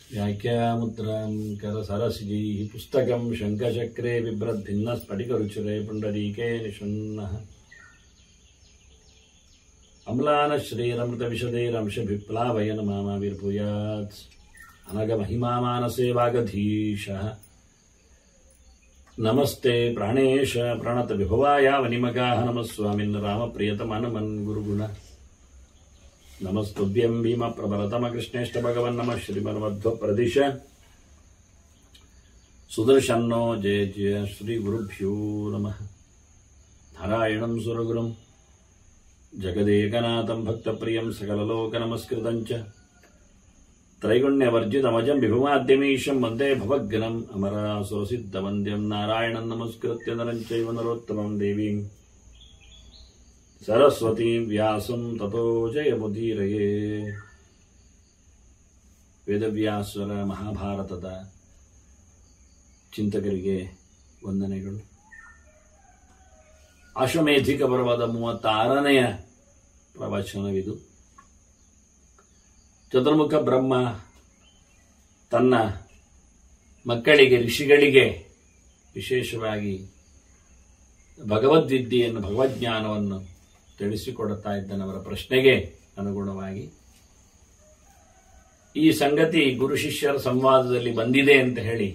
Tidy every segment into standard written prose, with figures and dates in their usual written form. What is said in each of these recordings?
व्याख्यामुद्रां करसरसिजैः पुस्तकं शङ्खचक्रे बिभ्रद्भिन्नस्फटिकरुचिरे पुण्डरीके निषण्णः अम्लानश्रीरमृतविशदैरंशभिप्लावयन् मामाविर्भूयात् अनघमहिमा मानसे वागधीशः नमस्ते प्राणेश प्रणतविभवाय वनिमगाः नमः स्वामिन् रामप्रियतमनमन् गुरुगुण नमस्तुभ्यं भीमप्रबलतमकृष्णेष्ट भगवन् नमः श्रीमन्मध्वप्रदिश सुदर्शन्नो जय जय श्रीगुरुभ्यो नमः नारायणं सुरगुरुं जगदेकनाथं भक्तप्रियं सकललोकनमस्कृतं च त्रैगुण्यवर्जितमजं विभुमाद्यमीशं वन्दे भवग्नम् अमरासोऽसिद्धवन्द्यं नारायणं नमस्कृत्य नरं चैव नरोत्तमं देवीं सरस्वती व्यासं ततो जयमुदीरये ವೇದವ್ಯಾಸರ ಮಹಾಭಾರತದ ಚಿಂತಕರಿಗೆ ವಂದನೆಗಳು. ಅಶ್ವಮೇಧಿಕ ಪರ್ವದ 36ನೆಯ ಪ್ರವಚನವಿದು. ಚತುರ್ಮುಖ ಬ್ರಹ್ಮ ತನ್ನ ಮಕ್ಕಳಿಗೆ ಋಷಿಗಳಿಗೆ ವಿಶೇಷವಾಗಿ ಭಗವದ್ವಿದ್ಯೆಯನ್ನು ಭಗವಜ್ಞಾನವನ್ನು ತಿಳಿಸಿಕೊಡುತ್ತಾ ಇದ್ದನವರ ಪ್ರಶ್ನೆಗೆ ಅನುಗುಣವಾಗಿ ಈ ಸಂಗತಿ ಗುರು ಶಿಷ್ಯರ ಸಂವಾದದಲ್ಲಿ ಬಂದಿದೆ ಅಂತ ಹೇಳಿ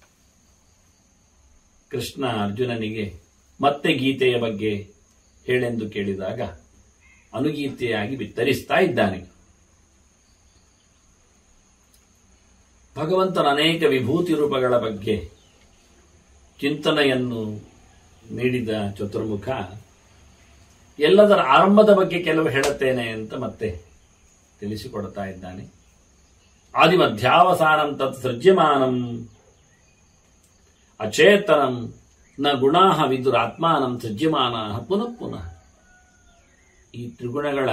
ಕೃಷ್ಣ ಅರ್ಜುನನಿಗೆ ಮತ್ತೆ ಗೀತೆಯ ಬಗ್ಗೆ ಹೇಳೆಂದು ಕೇಳಿದಾಗ ಅನುಗೀತೆಯಾಗಿ ಬಿತ್ತರಿಸ್ತಾ ಇದ್ದಾನೆ. ಭಗವಂತನ ಅನೇಕ ವಿಭೂತಿ ರೂಪಗಳ ಬಗ್ಗೆ ಚಿಂತನೆಯನ್ನು ನೀಡಿದ ಚತುರ್ಮುಖ ಎಲ್ಲದರ ಆರಂಭದ ಬಗ್ಗೆ ಕೆಲವು ಹೇಳುತ್ತೇನೆ ಅಂತ ಮತ್ತೆ ತಿಳಿಸಿಕೊಡ್ತಾ ಇದ್ದಾನೆ. ಆದಿಮಧ್ಯಾವಸಾನಂ ತತ್ ಸೃಜ್ಯಮಾನಂ ಅಚೇತನಂ ನ ಗುಣಾಃ ವಿದುರಾತ್ಮಾನಂ ಸೃಜ್ಯಮಾನಾಃ ಪುನಃ ಪುನಃ. ಈ ತ್ರಿಗುಣಗಳ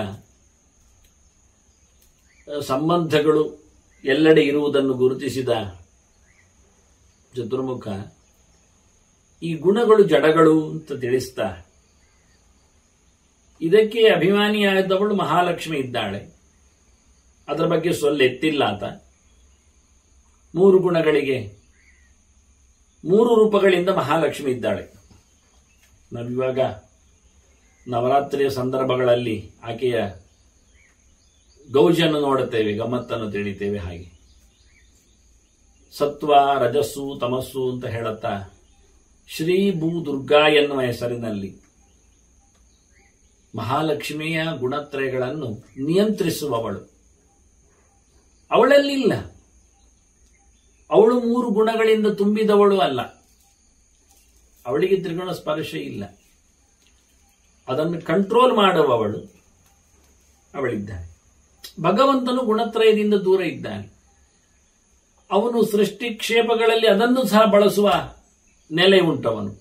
ಸಂಬಂಧಗಳು ಎಲ್ಲೆಡೆ ಇರುವುದನ್ನು ಗುರುತಿಸಿದ ಚತುರ್ಮುಖ ಈ ಗುಣಗಳು ಜಡಗಳು ಅಂತ ತಿಳಿಸ್ತಾ, ಇದಕ್ಕೆ ಅಭಿಮಾನಿಯಾದವಳು ಮಹಾಲಕ್ಷ್ಮಿ ಇದ್ದಾಳೆ, ಅದರ ಬಗ್ಗೆ ಸೊಲ್ಲೆತ್ತಿಲ್ಲ ಆತ. 3 ಗುಣಗಳಿಗೆ 3 ರೂಪಗಳಿಂದ ಮಹಾಲಕ್ಷ್ಮಿ ಇದ್ದಾಳೆ. ನಾವಿವಾಗ ನವರಾತ್ರಿಯ ಸಂದರ್ಭಗಳಲ್ಲಿ ಆಕೆಯ ಗೌಜನ್ನು ನೋಡುತ್ತೇವೆ, ಗಮ್ಮತ್ತನ್ನು ತಿಳಿತೇವೆ. ಹಾಗೆ ಸತ್ವ ರಜಸ್ಸು ತಮಸ್ಸು ಅಂತ ಹೇಳುತ್ತಾ ಶ್ರೀ ಭೂ ದುರ್ಗಾ ಎನ್ನುವ ಹೆಸರಿನಲ್ಲಿ ಮಹಾಲಕ್ಷ್ಮಿಯ ಗುಣತ್ರಯಗಳನ್ನು ನಿಯಂತ್ರಿಸುವವಳು. ಅವಳಲ್ಲಿಲ್ಲ, ಅವಳು 3 ಗುಣಗಳಿಂದ ತುಂಬಿದವಳು ಅಲ್ಲ, ಅವಳಿಗೆ ತ್ರಿಗುಣ ಸ್ಪರ್ಶ ಇಲ್ಲ. ಅದನ್ನು ಕಂಟ್ರೋಲ್ ಮಾಡುವವಳು ಅವಳಿದ್ದಾನೆ. ಭಗವಂತನು ಗುಣತ್ರಯದಿಂದ ದೂರ ಇದ್ದಾನೆ. ಅವನು ಸೃಷ್ಟಿಕ್ಷೇಪಗಳಲ್ಲಿ ಅದನ್ನು ಸಹ ಬಳಸುವ ನೆಲೆ ಉಂಟವನು.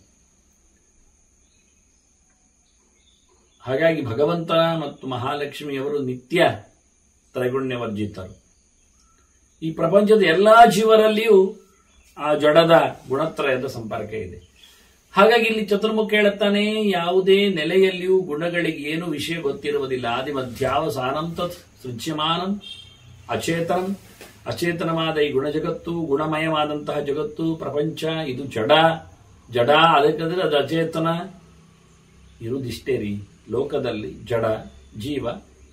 ಹಾಗಾಗಿ ಭಗವಂತ ಮತ್ತು ಮಹಾಲಕ್ಷ್ಮಿಯವರು ನಿತ್ಯ ತ್ರೈಗುಣ್ಯವರ್ಜಿತರು. ಈ ಪ್ರಪಂಚದ ಎಲ್ಲಾ ಜೀವರಲ್ಲಿಯೂ ಆ ಜಡದ ಗುಣತ್ರಯದ ಸಂಪರ್ಕ ಇದೆ. ಹಾಗಾಗಿ ಇಲ್ಲಿ ಚತುರ್ಮುಖ ಹೇಳುತ್ತಾನೆ, ಯಾವುದೇ ನೆಲೆಯಲ್ಲಿಯೂ ಗುಣಗಳಿಗೆ ಏನು ವಿಷಯ ಗೊತ್ತಿರುವುದಿಲ್ಲ. ಆದಿಮಧ್ಯಾವಸಾನಂ ತತ್ ಸೃಜ್ಯಮಾನಂ ಅಚೇತನಂ, ಅಚೇತನವಾದ ಈ ಗುಣ ಜಗತ್ತು, ಗುಣಮಯವಾದಂತಹ ಜಗತ್ತು ಪ್ರಪಂಚ, ಇದು ಜಡ. ಅದಕ್ಕಂದ್ರೆ ಅದು ಅಚೇತನ. ಇರುವುದಿಷ್ಟೇ ರೀ ಲೋಕದಲ್ಲಿ, ಜಡ ಜೀವ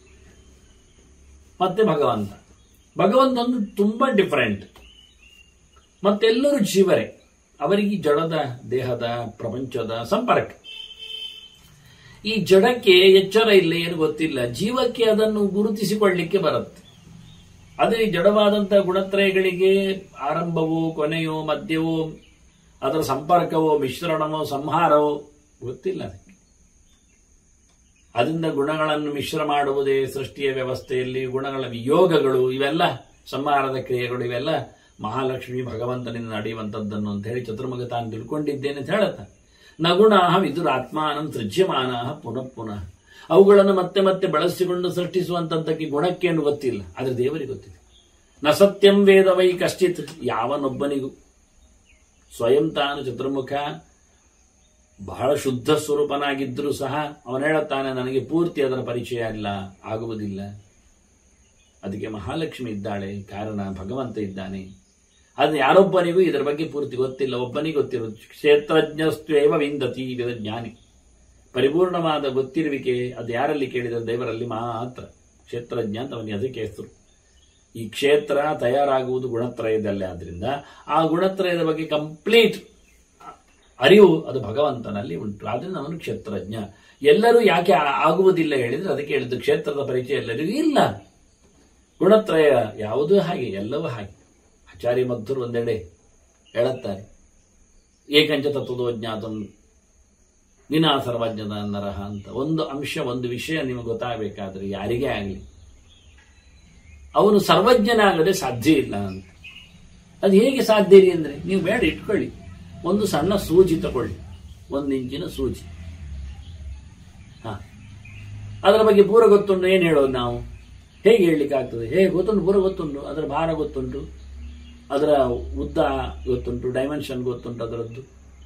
ಮತ್ತೆ ಭಗವಂತನು ತುಂಬಾ ಡಿಫರೆಂಟ್. ಮತ್ತೆಲ್ಲರೂ ಜೀವರೇ, ಅವರಿಗೆ ಜಡದ ದೇಹದ ಪ್ರಪಂಚದ ಸಂಪರ್ಕ. ಈ ಜಡಕ್ಕೆ ಎಚ್ಚರ ಇಲ್ಲ, ಏನು ಗೊತ್ತಿಲ್ಲ. ಜೀವಕ್ಕೆ ಅದನ್ನು ಗುರುತಿಸಿಕೊಳ್ಳಲಿಕ್ಕೆ ಬರುತ್ತೆ. ಅದೇ ಜಡವಾದಂತಹ ಗುಣತ್ರಯಗಳಿಗೆ ಆರಂಭವೋ ಕೊನೆಯೋ ಮಧ್ಯವೋ ಅದರ ಸಂಪರ್ಕವೋ ಮಿಶ್ರಣವೋ ಸಂಹಾರವೋ ಗೊತ್ತಿಲ್ಲ. ಅದರಿಂದ ಗುಣಗಳನ್ನು ಮಿಶ್ರ ಮಾಡುವುದೇ ಸೃಷ್ಟಿಯ ವ್ಯವಸ್ಥೆಯಲ್ಲಿ. ವಿಯೋಗಗಳು ವಿಯೋಗಗಳು ಇವೆಲ್ಲ ಸಂಹಾರದ ಕ್ರಿಯೆಗಳು, ಇವೆಲ್ಲ ಮಹಾಲಕ್ಷ್ಮಿ ಭಗವಂತನಿಂದ ನಡೆಯುವಂಥದ್ದನ್ನು ಅಂತ ಹೇಳಿ ಚತುರ್ಮುಖ ತಾನು ತಿಳ್ಕೊಂಡಿದ್ದೇನೆ ಅಂತ ಹೇಳುತ್ತ, ನಗುಣಾಃ ವಿದುರಾತ್ಮಾನಂ ಸೃಜ್ಯಮಾನಾಃ ಪುನಃ ಪುನಃ. ಅವುಗಳನ್ನು ಮತ್ತೆ ಮತ್ತೆ ಬಳಸಿಕೊಂಡು ಸೃಷ್ಟಿಸುವಂತದ್ದಕ್ಕೆ ಗುಣಕ್ಕೇನು ಗೊತ್ತಿಲ್ಲ, ಆದ್ರೆ ದೇವರಿಗೆ ಗೊತ್ತಿದೆ. ನ ಸತ್ಯಂ ವೇದ ವೈ ಕಶ್ಚಿತ್, ಯಾವನೊಬ್ಬನಿಗೂ. ಸ್ವಯಂ ತಾನು ಚತುರ್ಮುಖ ಬಹಳ ಶುದ್ಧ ಸ್ವರೂಪನಾಗಿದ್ದರೂ ಸಹ ಅವನು ಹೇಳುತ್ತಾನೆ, ನನಗೆ ಪೂರ್ತಿ ಅದರ ಪರಿಚಯ ಇಲ್ಲ, ಆಗುವುದಿಲ್ಲ. ಅದಕ್ಕೆ ಮಹಾಲಕ್ಷ್ಮಿ ಇದ್ದಾಳೆ, ಕಾರಣ ಭಗವಂತ ಇದ್ದಾನೆ. ಅದು ಯಾರೊಬ್ಬನಿಗೂ ಇದರ ಬಗ್ಗೆ ಪೂರ್ತಿ ಗೊತ್ತಿಲ್ಲ, ಒಬ್ಬನಿಗೆ ಗೊತ್ತಿರೋದು. ಕ್ಷೇತ್ರಜ್ಞಸ್ತ್ವೇವ ವಿಂದತಿ ಜ್ಞಾನಿ. ಪರಿಪೂರ್ಣವಾದ ಗೊತ್ತಿರುವಿಕೆ ಅದು ಯಾರಲ್ಲಿ ಕೇಳಿದರೆ ದೇವರಲ್ಲಿ ಮಾತ್ರ. ಕ್ಷೇತ್ರಜ್ಞ ಅಂತ ಅವನಿಗೆ ಅದಕ್ಕೆ ಹೆಸರು. ಈ ಕ್ಷೇತ್ರ ತಯಾರಾಗುವುದು ಗುಣತ್ರಯದಲ್ಲೇ. ಆದ್ರಿಂದ ಆ ಗುಣತ್ರಯದ ಬಗ್ಗೆ ಕಂಪ್ಲೀಟ್ ಅರಿವು ಅದು ಭಗವಂತನಲ್ಲಿ ಉಂಟು. ಆದ್ರಿಂದ ಅವನು ಕ್ಷೇತ್ರಜ್ಞ. ಎಲ್ಲರೂ ಯಾಕೆ ಆಗುವುದಿಲ್ಲ ಹೇಳಿದ್ರೆ ಅದಕ್ಕೆ ಹೇಳಿದ್ದು ಕ್ಷೇತ್ರದ ಪರಿಚಯ ಎಲ್ಲರಿಗೂ ಇಲ್ಲ. ಗುಣತ್ರಯ ಯಾವುದೂ ಹಾಗೆ, ಎಲ್ಲವೂ ಹಾಗೆ. ಆಚಾರ್ಯ ಮಧ್ವರು ಒಂದೆಡೆ ಹೇಳುತ್ತಾರೆ, ಏಕಂಚ ತತ್ವದೋ ಜ್ಞಾತಂ ವಿನಾ ಸರ್ವಜ್ಞದ ನರಹ ಅಂತ. ಒಂದು ಅಂಶ, ಒಂದು ವಿಷಯ ನಿಮಗೆ ಗೊತ್ತಾಗಬೇಕಾದ್ರೆ ಯಾರಿಗೇ ಆಗಲಿ ಅವನು ಸರ್ವಜ್ಞನಾಗದೆ ಸಾಧ್ಯ ಇಲ್ಲ ಅಂತ. ಅದು ಹೇಗೆ ಸಾಧ್ಯ ರೀ ಅಂದ್ರೆ, ನೀವು ಬೇಡ ಇಟ್ಕೊಳ್ಳಿ, ಒಂದು ಸಣ್ಣ ಸೂಜಿ ತಗೊಳ್ಳಿ, 1 ಇಂಚಿನ ಸೂಜಿ. ಅದರ ಬಗ್ಗೆ ಪೂರ ಗೊತ್ತುಂಟು. ಏನು ಹೇಳೋದು ನಾವು? ಹೇಗೆ ಹೇಳಲಿಕ್ಕಾಗ್ತದೆ? ಹೇಗೆ ಗೊತ್ತುಂಟು, ಪೂರ ಗೊತ್ತುಂಟು. ಅದರ ಭಾರ ಗೊತ್ತುಂಟು, ಅದರ ಉದ್ದ ಗೊತ್ತುಂಟು, ಡೈಮೆನ್ಷನ್ ಗೊತ್ತುಂಟು ಅದರದ್ದು,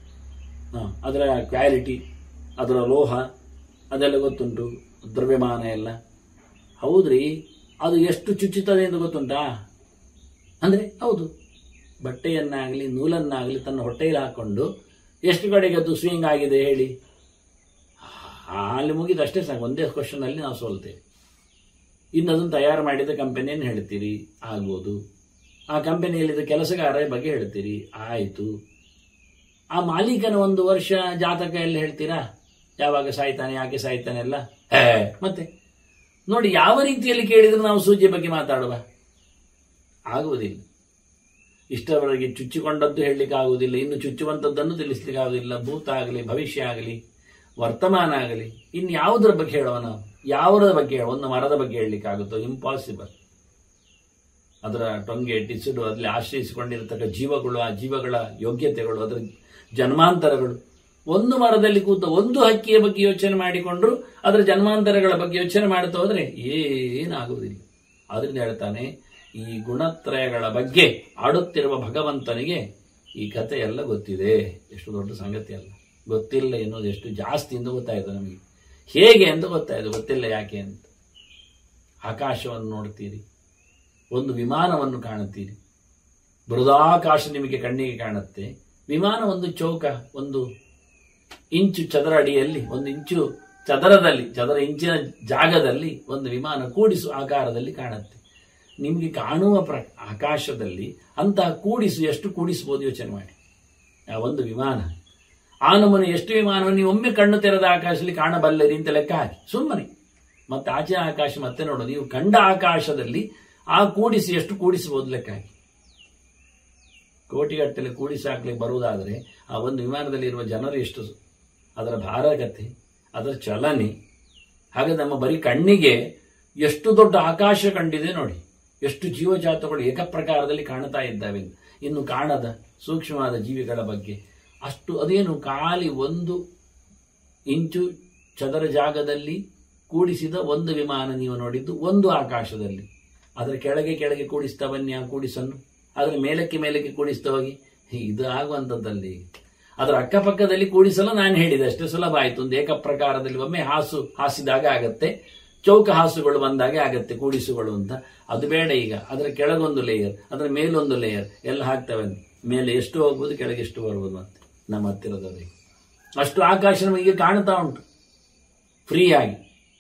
ಅದರ ಕ್ವಾಲಿಟಿ, ಅದರ ಲೋಹ ಅದೆಲ್ಲ ಗೊತ್ತುಂಟು, ದ್ರವ್ಯಮಾನ ಎಲ್ಲ. ಹೌದ್ರಿ, ಅದು ಎಷ್ಟು ಚುಚ್ಚುತ್ತದೆ ಎಂದು ಗೊತ್ತುಂಟಾ? ಅಂದರೆ ಹೌದು, ಬಟ್ಟೆಯನ್ನಾಗಲಿ ನೂಲನ್ನಾಗಲಿ ತನ್ನ ಹೊಟ್ಟೆಯಲ್ಲಿ ಹಾಕೊಂಡು ಎಷ್ಟು ಕಡೆಗೆ ಅದು ಸ್ವಿಂಗ್ ಆಗಿದೆ ಹೇಳಿ, ಅಲ್ಲಿ ಮುಗಿದು ಅಷ್ಟೇ ಸಾಕು. ಒಂದೇ ಕ್ವಶನ್ ಅಲ್ಲಿ ನಾವು ಸೋಲ್ತೇವೆ. ಇನ್ನು ಅದನ್ನು ತಯಾರು ಮಾಡಿದ ಕಂಪನಿಯನ್ನು ಹೇಳ್ತೀರಿ, ಆಗ್ಬೋದು. ಆ ಕಂಪನಿಯಲ್ಲಿದ್ದ ಕೆಲಸಗಾರ ಬಗ್ಗೆ ಹೇಳ್ತೀರಿ, ಆಯಿತು. ಆ ಮಾಲೀಕನ 1 ವರ್ಷ ಜಾತಕ ಎಲ್ಲ ಹೇಳ್ತೀರಾ, ಯಾವಾಗ ಸಾಯ್ತಾನೆ, ಯಾಕೆ ಸಾಯ್ತಾನೆ ಎಲ್ಲ. ಮತ್ತೆ ನೋಡಿ, ಯಾವ ರೀತಿಯಲ್ಲಿ ಕೇಳಿದ್ರೆ ನಾವು ಸೂಜಿಯ ಬಗ್ಗೆ ಮಾತಾಡುವ? ಆಗುವುದಿಲ್ಲ. ಇಷ್ಟವರೆಗೆ ಚುಚ್ಚಿಕೊಂಡದ್ದು ಹೇಳಲಿಕ್ಕೆ ಆಗುವುದಿಲ್ಲ, ಇನ್ನು ಚುಚ್ಚುವಂಥದ್ದನ್ನು ತಿಳಿಸ್ಲಿಕ್ಕೆ ಆಗುವುದಿಲ್ಲ. ಭೂತ ಆಗಲಿ, ಭವಿಷ್ಯ ಆಗಲಿ, ವರ್ತಮಾನ ಆಗಲಿ, ಇನ್ನು ಯಾವುದರ ಬಗ್ಗೆ ಹೇಳುವ ನಾವು? ಯಾವುದರ ಬಗ್ಗೆ ಒಂದು ಮರದ ಬಗ್ಗೆ ಹೇಳಲಿಕ್ಕೆ ಆಗುತ್ತೋ? ಇಂಪಾಸಿಬಲ್. ಅದರ ಟೊಂಗೆ, ಟಿಸಿಡು, ಅದರಲ್ಲಿ ಆಶ್ರಯಿಸಿಕೊಂಡಿರತಕ್ಕ ಜೀವಗಳು, ಆ ಜೀವಗಳ ಯೋಗ್ಯತೆಗಳು, ಅದರ ಜನ್ಮಾಂತರಗಳು. ಒಂದು ಮರದಲ್ಲಿ ಕೂತ ಒಂದು ಹಕ್ಕಿಯ ಬಗ್ಗೆ ಯೋಚನೆ ಮಾಡಿಕೊಂಡ್ರು ಅದರ ಜನ್ಮಾಂತರಗಳ ಬಗ್ಗೆ ಯೋಚನೆ ಮಾಡುತ್ತಾ ಹೋದ್ರೆ ಏನಾಗುವುದಿಲ್ಲ. ಆದ್ರಿಂದ ಹೇಳ್ತಾನೆ, ಈ ಗುಣತ್ರಯಗಳ ಬಗ್ಗೆ ಆಡುತ್ತಿರುವ ಭಗವಂತನಿಗೆ ಈ ಕಥೆ ಎಲ್ಲ ಗೊತ್ತಿದೆ. ಎಷ್ಟು ದೊಡ್ಡ ಸಂಗತಿ ಅಲ್ಲ. ಗೊತ್ತಿಲ್ಲ ಎನ್ನುವುದು ಎಷ್ಟು ಜಾಸ್ತಿ ಎಂದು ಗೊತ್ತಾಯಿತು ನಮಗೆ. ಹೇಗೆ ಅಂತ ಗೊತ್ತಾಯಿತು, ಗೊತ್ತಿಲ್ಲ ಯಾಕೆ ಅಂತ. ಆಕಾಶವನ್ನು ನೋಡ್ತೀರಿ, ಒಂದು ವಿಮಾನವನ್ನು ಕಾಣುತ್ತೀರಿ, ಬೃಹದಾಕಾಶ ನಿಮಗೆ ಕಣ್ಣಿಗೆ ಕಾಣುತ್ತೆ. ವಿಮಾನ ಒಂದು ಚೌಕ, 1 ಇಂಚು ಚದರ ಅಡಿಯಲ್ಲಿ, 1 ಇಂಚು ಚದರದಲ್ಲಿ, ಚದರ ಇಂಚಿನ ಜಾಗದಲ್ಲಿ ಒಂದು ವಿಮಾನ ಕೂಡಿಸು ಆಕಾರದಲ್ಲಿ ಕಾಣುತ್ತೆ. ನಿಮಗೆ ಕಾಣುವ ಆಕಾಶದಲ್ಲಿ ಅಂತಹ ಎಷ್ಟು ಕೂಡಿಸಬಹುದು ಯೋಚನೆ ಮಾಡಿ. ಆ ಒಂದು ವಿಮಾನ, ಆ ನಮೂನೆ ಎಷ್ಟು ವಿಮಾನವನ್ನು ನೀವು ಒಮ್ಮೆ ಕಣ್ಣು ತೆರೆದ ಆಕಾಶದಲ್ಲಿ ಕಾಣಬಲ್ಲರಿ ಅಂತ ಲೆಕ್ಕ ಹಾಕಿ ಸುಮ್ಮನೆ. ಮತ್ತೆ ಆಚೆ ಆಕಾಶ ಮತ್ತೆ ನೋಡೋದು. ನೀವು ಕಂಡ ಆಕಾಶದಲ್ಲಿ ಆ ಎಷ್ಟು ಕೂಡಿಸಬಹುದು ಲೆಕ್ಕ ಹಾಕಿ. ಕೋಟಿಗಟ್ಟಲೆ ಕೂಡಿಸಿ ಹಾಕ್ಲಿಕ್ಕೆ ಬರುವುದಾದರೆ ಆ ಒಂದು ವಿಮಾನದಲ್ಲಿ ಇರುವ ಜನರು ಎಷ್ಟು, ಅದರ ಭಾರಗತೆ, ಅದರ ಚಲನೆ. ಹಾಗೆ ನಮ್ಮ ಬರೀ ಕಣ್ಣಿಗೆ ಎಷ್ಟು ದೊಡ್ಡ ಆಕಾಶ ಕಂಡಿದೆ ನೋಡಿ, ಎಷ್ಟು ಜೀವಜಾತಗಳು ಏಕಪ್ರಕಾರದಲ್ಲಿ ಕಾಣ್ತಾ ಇದ್ದಾವೆ. ಇನ್ನು ಕಾಣದ ಸೂಕ್ಷ್ಮವಾದ ಜೀವಿಗಳ ಬಗ್ಗೆ ಅಷ್ಟು. ಅದೇನು ಖಾಲಿ 1 ಇಂಚು ಚದರ ಜಾಗದಲ್ಲಿ ಕೂಡಿಸಿದ ಒಂದು ವಿಮಾನ ನೀವು ನೋಡಿದ್ದು ಒಂದು ಆಕಾಶದಲ್ಲಿ. ಅದರ ಕೆಳಗೆ ಕೂಡಿಸ್ತಾ ಬನ್ನಿ ಆ ಕೂಡಿಸನ್ನು, ಅದರ ಮೇಲಕ್ಕೆ ಕೂಡಿಸ್ತಾ ಹೋಗಿ. ಇದು ಆಗುವಂಥದ್ದಲ್ಲಿ ಅದರ ಅಕ್ಕಪಕ್ಕದಲ್ಲಿ ಕೂಡಿಸಲು ನಾನು ಹೇಳಿದೆ ಅಷ್ಟೇ ಸುಲಭ ಆಯಿತು. ಒಂದು ಏಕಪ್ರಕಾರದಲ್ಲಿ ಒಮ್ಮೆ ಹಾಸಿದಾಗ ಆಗತ್ತೆ, ಚೌಕ ಹಾಸುಗಳು ಬಂದಾಗೆ ಆಗತ್ತೆ ಕೂಡಿಸುಗಳು ಅಂತ. ಅದು ಬೇಡ. ಈಗ ಅದರ ಕೆಳಗೊಂದು ಲೇಯರ್, ಅದರ ಮೇಲೊಂದು ಲೇಯರ್ ಎಲ್ಲ ಹಾಕ್ತವೆ. ಮೇಲೆ ಎಷ್ಟು ಹೋಗ್ಬೋದು, ಕೆಳಗೆ ಎಷ್ಟು ಬರ್ಬೋದು. ಮತ್ತೆ ನಮ್ಮ ಹತ್ತಿರದಲ್ಲಿ ಅಷ್ಟು ಆಕಾಶ ನಮಗೆ ಕಾಣ್ತಾ ಉಂಟು ಫ್ರೀಯಾಗಿ.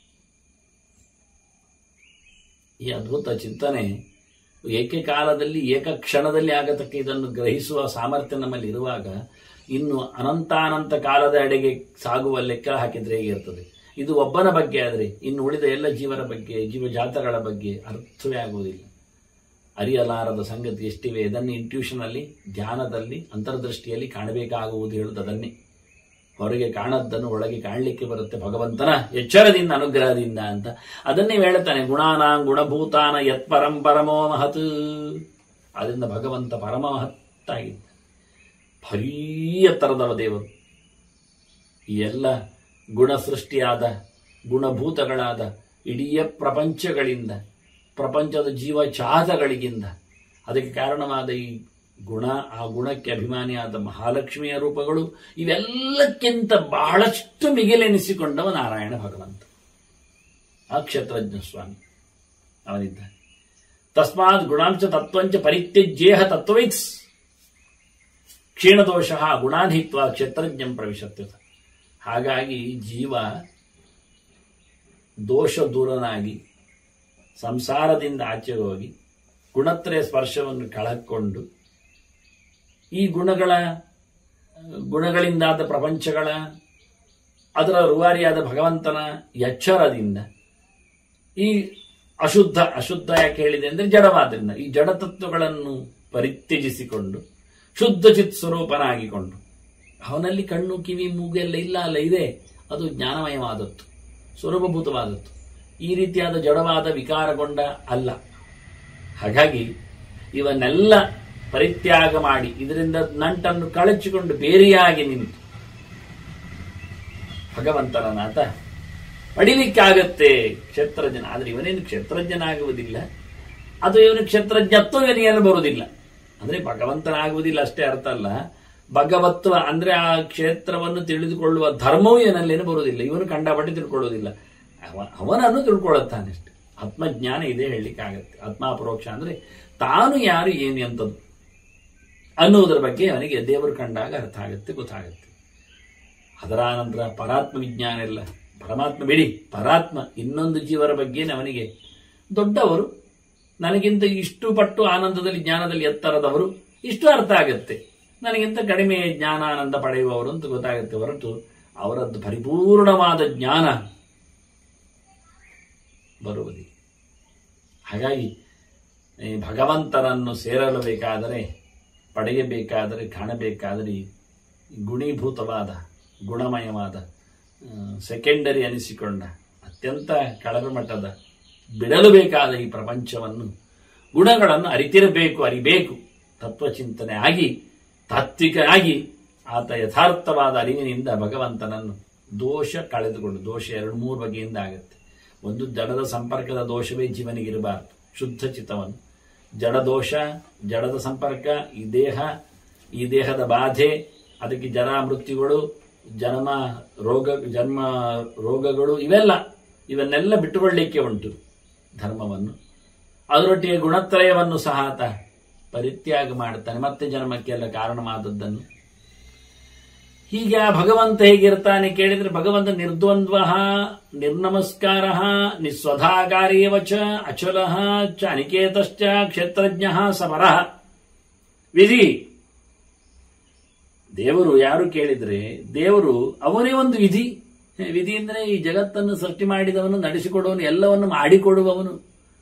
ಈ ಅದ್ಭುತ ಚಿಂತನೆ ಏಕಕಾಲದಲ್ಲಿ ಏಕಕ್ಷಣದಲ್ಲಿ ಆಗತಕ್ಕ ಇದನ್ನು ಗ್ರಹಿಸುವ ಸಾಮರ್ಥ್ಯ ನಮ್ಮಲ್ಲಿ ಇರುವಾಗ ಇನ್ನು ಅನಂತಾನಂತ ಕಾಲದ ಎಡೆಗೆ ಸಾಗುವ ಲೆಕ್ಕ ಹಾಕಿದ್ರೆ ಹೇಗಿರ್ತದೆ? ಇದು ಒಬ್ಬನ ಬಗ್ಗೆ ಆದರೆ ಇನ್ನು ಉಳಿದ ಎಲ್ಲ ಜೀವನ ಬಗ್ಗೆ, ಜೀವಜಾತಗಳ ಬಗ್ಗೆ ಅರ್ಥವೇ ಆಗುವುದಿಲ್ಲ. ಅರಿಯಲಾರದ ಸಂಗತಿ ಎಷ್ಟಿವೆ. ಇದನ್ನು ಇಂಟ್ಯೂಷನ್ ಅಲ್ಲಿ, ಧ್ಯಾನದಲ್ಲಿ, ಅಂತರ್ದೃಷ್ಟಿಯಲ್ಲಿ ಕಾಣಬೇಕಾಗುವುದು ಹೇಳುವುದು ಅದನ್ನೇ. ಹೊರಗೆ ಕಾಣದ್ದನ್ನು ಒಳಗೆ ಕಾಣಲಿಕ್ಕೆ ಬರುತ್ತೆ ಭಗವಂತನ ಎಚ್ಚರದಿಂದ, ಅನುಗ್ರಹದಿಂದ ಅಂತ. ಅದನ್ನೇ ಹೇಳ್ತಾನೆ, ಗುಣಾನಾಂ ಗುಣಭೂತಾನ ಯತ್ ಪರಮೋ ಮಹತ್. ಅದರಿಂದ ಭಗವಂತ ಪರಮ ಮಹತ್ತಾಗಿದ್ದ, ಭಾರೀ ಎತ್ತರದವ ದೇವರು. ಈ ಎಲ್ಲ ಗುಣ ಸೃಷ್ಟಿಯಾದ, ಗುಣಭೂತಗಳಾದ ಇಡೀ ಪ್ರಪಂಚಗಳಿಂದ, ಪ್ರಪಂಚದ ಜೀವಚಾತಗಳಿಗಿಂದ ಅದಕ್ಕೆ ಕಾರಣವಾದ ಈ ಗುಣ, ಆ ಗುಣಕ್ಕೆ ಅಭಿಮಾನಿಯಾದ ಮಹಾಲಕ್ಷ್ಮಿಯ ರೂಪಗಳು, ಇವೆಲ್ಲಕ್ಕಿಂತ ಬಹಳಷ್ಟು ಮಿಗಿಲೆನಿಸಿಕೊಂಡವ ನಾರಾಯಣ ಭಗವಂತ. ಆ ಕ್ಷೇತ್ರಜ್ಞ ಸ್ವಾಮಿ ಅವನಿದ್ದ. ತಸ್ಮಾತ್ ಗುಣಾಂಶ ತತ್ವಂಚ ಪರಿತ್ಯಜ್ಯೇಹ ತತ್ವೈಕ್ಸ್ ಕ್ಷೀಣದೋಷ ಗುಣಾನ್ಹಿತ್ವ ಕ್ಷೇತ್ರಜ್ಞಂ ಪ್ರವಿಶತ್ಯತ. ಹಾಗಾಗಿ ಜೀವ ದೋಷ ದೂರನಾಗಿ ಸಂಸಾರದಿಂದ ಆಚೆ ಹೋಗಿ ಗುಣತ್ರಯ ಸ್ಪರ್ಶವನ್ನು ಕಳಕೊಂಡು ಈ ಗುಣಗಳಿಂದಾದ ಪ್ರಪಂಚಗಳ ಅದರ ರೂವಾರಿಯಾದ ಭಗವಂತನ ಎಚ್ಚರದಿಂದ ಈ ಅಶುದ್ಧ ಯಾಕೆ ಹೇಳಿದೆ ಅಂದರೆ ಜಡವಾದ್ರಿಂದ ಈ ಜಡತತ್ವಗಳನ್ನು ಪರಿತ್ಯಜಿಸಿಕೊಂಡು ಶುದ್ಧ ಚಿತ್ ಸ್ವರೂಪನಾಗಿಕೊಂಡು ಅವನಲ್ಲಿ ಕಣ್ಣು ಕಿವಿ ಮೂಗೆಲ್ಲ ಇಲ್ಲ ಇದೆ, ಅದು ಜ್ಞಾನಮಯವಾದದ್ದು, ಸ್ವರೂಪಭೂತವಾದದ್ದು. ಈ ರೀತಿಯಾದ ಜಡವಾದ ವಿಕಾರಗೊಂಡ ಅಲ್ಲ. ಹಾಗಾಗಿ ಇವನ್ನೆಲ್ಲ ಪರಿತ್ಯಾಗ ಮಾಡಿ ಇದರಿಂದ ನಂಟನ್ನು ಕಳಚಿಕೊಂಡು ಬೇರೆಯಾಗಿ ನಿಂತು ಭಗವಂತನ ನಾಥ ಪಡಿಲಿಕ್ಕಾಗತ್ತೆ ಕ್ಷೇತ್ರಜ್ಞನ. ಆದರೆ ಇವನೇನು ಕ್ಷೇತ್ರಜ್ಞನಾಗುವುದಿಲ್ಲ, ಅದು ಇವನು ಕ್ಷೇತ್ರಜ್ಞತ್ವ ಇವನಿಗೇನು ಬರುವುದಿಲ್ಲ. ಅಂದ್ರೆ ಭಗವಂತನಾಗುವುದಿಲ್ಲ ಅಷ್ಟೇ ಅರ್ಥ ಅಲ್ಲ, ಭಗವತ್ವ ಅಂದ್ರೆ ಆ ಕ್ಷೇತ್ರವನ್ನು ತಿಳಿದುಕೊಳ್ಳುವ ಧರ್ಮವೂ ಇವನಲ್ಲೇನು ಬರುವುದಿಲ್ಲ. ಇವನು ಕಂಡಪಟ್ಟು ತಿಳ್ಕೊಳ್ಳುವುದಿಲ್ಲ, ಅವನನ್ನು ತಿಳ್ಕೊಳ್ಳುತ್ತಾನೆ ಅಷ್ಟೆ. ಆತ್ಮಜ್ಞಾನ ಇದೇ ಹೇಳಲಿಕ್ಕಾಗತ್ತೆ. ಆತ್ಮಾಪರೋಕ್ಷ ಅಂದ್ರೆ ತಾನು ಯಾರು ಏನು ಎಂಥದ್ದು ಅನ್ನುವುದರ ಬಗ್ಗೆ ಅವನಿಗೆ ದೇವರು ಕಂಡಾಗ ಅರ್ಥ ಆಗುತ್ತೆ, ಗೊತ್ತಾಗುತ್ತೆ. ಅದರ ನಂತರ ಪರಾತ್ಮ ವಿಜ್ಞಾನ ಎಲ್ಲ, ಪರಮಾತ್ಮ ಬಿಡಿ, ಪರಾತ್ಮ ಇನ್ನೊಂದು ಜೀವರ ಬಗ್ಗೆ ಅವನಿಗೆ ದೊಡ್ಡವರು, ನನಗಿಂತ ಇಷ್ಟು ಪಟ್ಟು ಆನಂದದಲ್ಲಿ ಜ್ಞಾನದಲ್ಲಿ ಎತ್ತರದವರು, ಇಷ್ಟು ಅರ್ಥ ಆಗುತ್ತೆ. ನನಗಿಂತ ಕಡಿಮೆ ಜ್ಞಾನಾನಂದ ಪಡೆಯುವವರು ಅಂತ ಗೊತ್ತಾಗುತ್ತೆ ಹೊರತು ಅವರದ್ದು ಪರಿಪೂರ್ಣವಾದ ಜ್ಞಾನ ಬರುವುದಿಲ್ಲ. ಹಾಗಾಗಿ ಭಗವಂತನನ್ನು ಸೇರಲು ಬೇಕಾದರೆ, ಪಡೆಯಬೇಕಾದರೆ, ಕಾಣಬೇಕಾದರೆ ಗುಣೀಭೂತವಾದ ಗುಣಮಯವಾದ ಸೆಕೆಂಡರಿ ಅನಿಸಿಕೊಂಡ ಅತ್ಯಂತ ಕಳಪೆ ಮಟ್ಟದ ಬಿಡಲು ಬೇಕಾದ ಈ ಪ್ರಪಂಚವನ್ನು ಗುಣಗಳನ್ನು ಅರಿತಿರಬೇಕು, ತತ್ವಚಿಂತನೆ ಆಗಿ ತಾತ್ವಿಕನಾಗಿ ಆತ ಯಥಾರ್ಥವಾದ ಅರಿವಿನಿಂದ ಭಗವಂತನನ್ನು ದೋಷ ಕಳೆದುಕೊಂಡು, ದೋಷ 2-3 ಬಗೆಯಿಂದ ಆಗುತ್ತೆ. ಒಂದು ಜಡದ ಸಂಪರ್ಕದ ದೋಷವೇ ಜೀವನಿಗಿರಬಾರದು, ಶುದ್ಧ ಚಿತ್ತವನ್ನು. ಜಡದೋಷ, ಜಡದ ಸಂಪರ್ಕ, ಈ ದೇಹದ ಬಾಧೆ, ಅದಕ್ಕೆ ಜರ ಮೃತ್ಯುಗಳು, ಜನ್ಮ ರೋಗಗಳು, ಇವನ್ನೆಲ್ಲ ಬಿಟ್ಟುಕೊಳ್ಳಲಿಕ್ಕೆ ಉಂಟು ಧರ್ಮವನ್ನು. ಅದರೊಟ್ಟಿಗೆ ಗುಣತ್ರಯವನ್ನು ಸಹ ಆತ ಪರಿತ್ಯಾಗ ಮಾಡುತ್ತಾನೆ, ಮತ್ತೆ ಜನ್ಮಕ್ಕೆಲ್ಲ ಕಾರಣವಾದದ್ದನ್ನು. ಹೀಗೆ ಆ ಭಗವಂತ ಹೇಗಿರ್ತಾನೆ ಕೇಳಿದ್ರೆ, ಭಗವಂತ ನಿರ್ದ್ವಂದ್ವ, ನಿರ್ನಮಸ್ಕಾರ, ನಿಸ್ವಧಾಕಾರೇವ ಚ ಅಚಲ ಚ ಅನಿಕೇತಶ್ಚ ಕ್ಷೇತ್ರಜ್ಞ ಸಮರಃ. ವಿಧಿ ದೇವರು ಯಾರು ಕೇಳಿದ್ರೆ, ದೇವರು ಅವನೇ ಒಂದು ವಿಧಿ. ವಿಧಿ ಅಂದರೆ ಈ ಜಗತ್ತನ್ನು ಸೃಷ್ಟಿ ಮಾಡಿದವನು, ನಡೆಸಿಕೊಡುವವನು, ಎಲ್ಲವನ್ನು ಮಾಡಿಕೊಡುವವನು.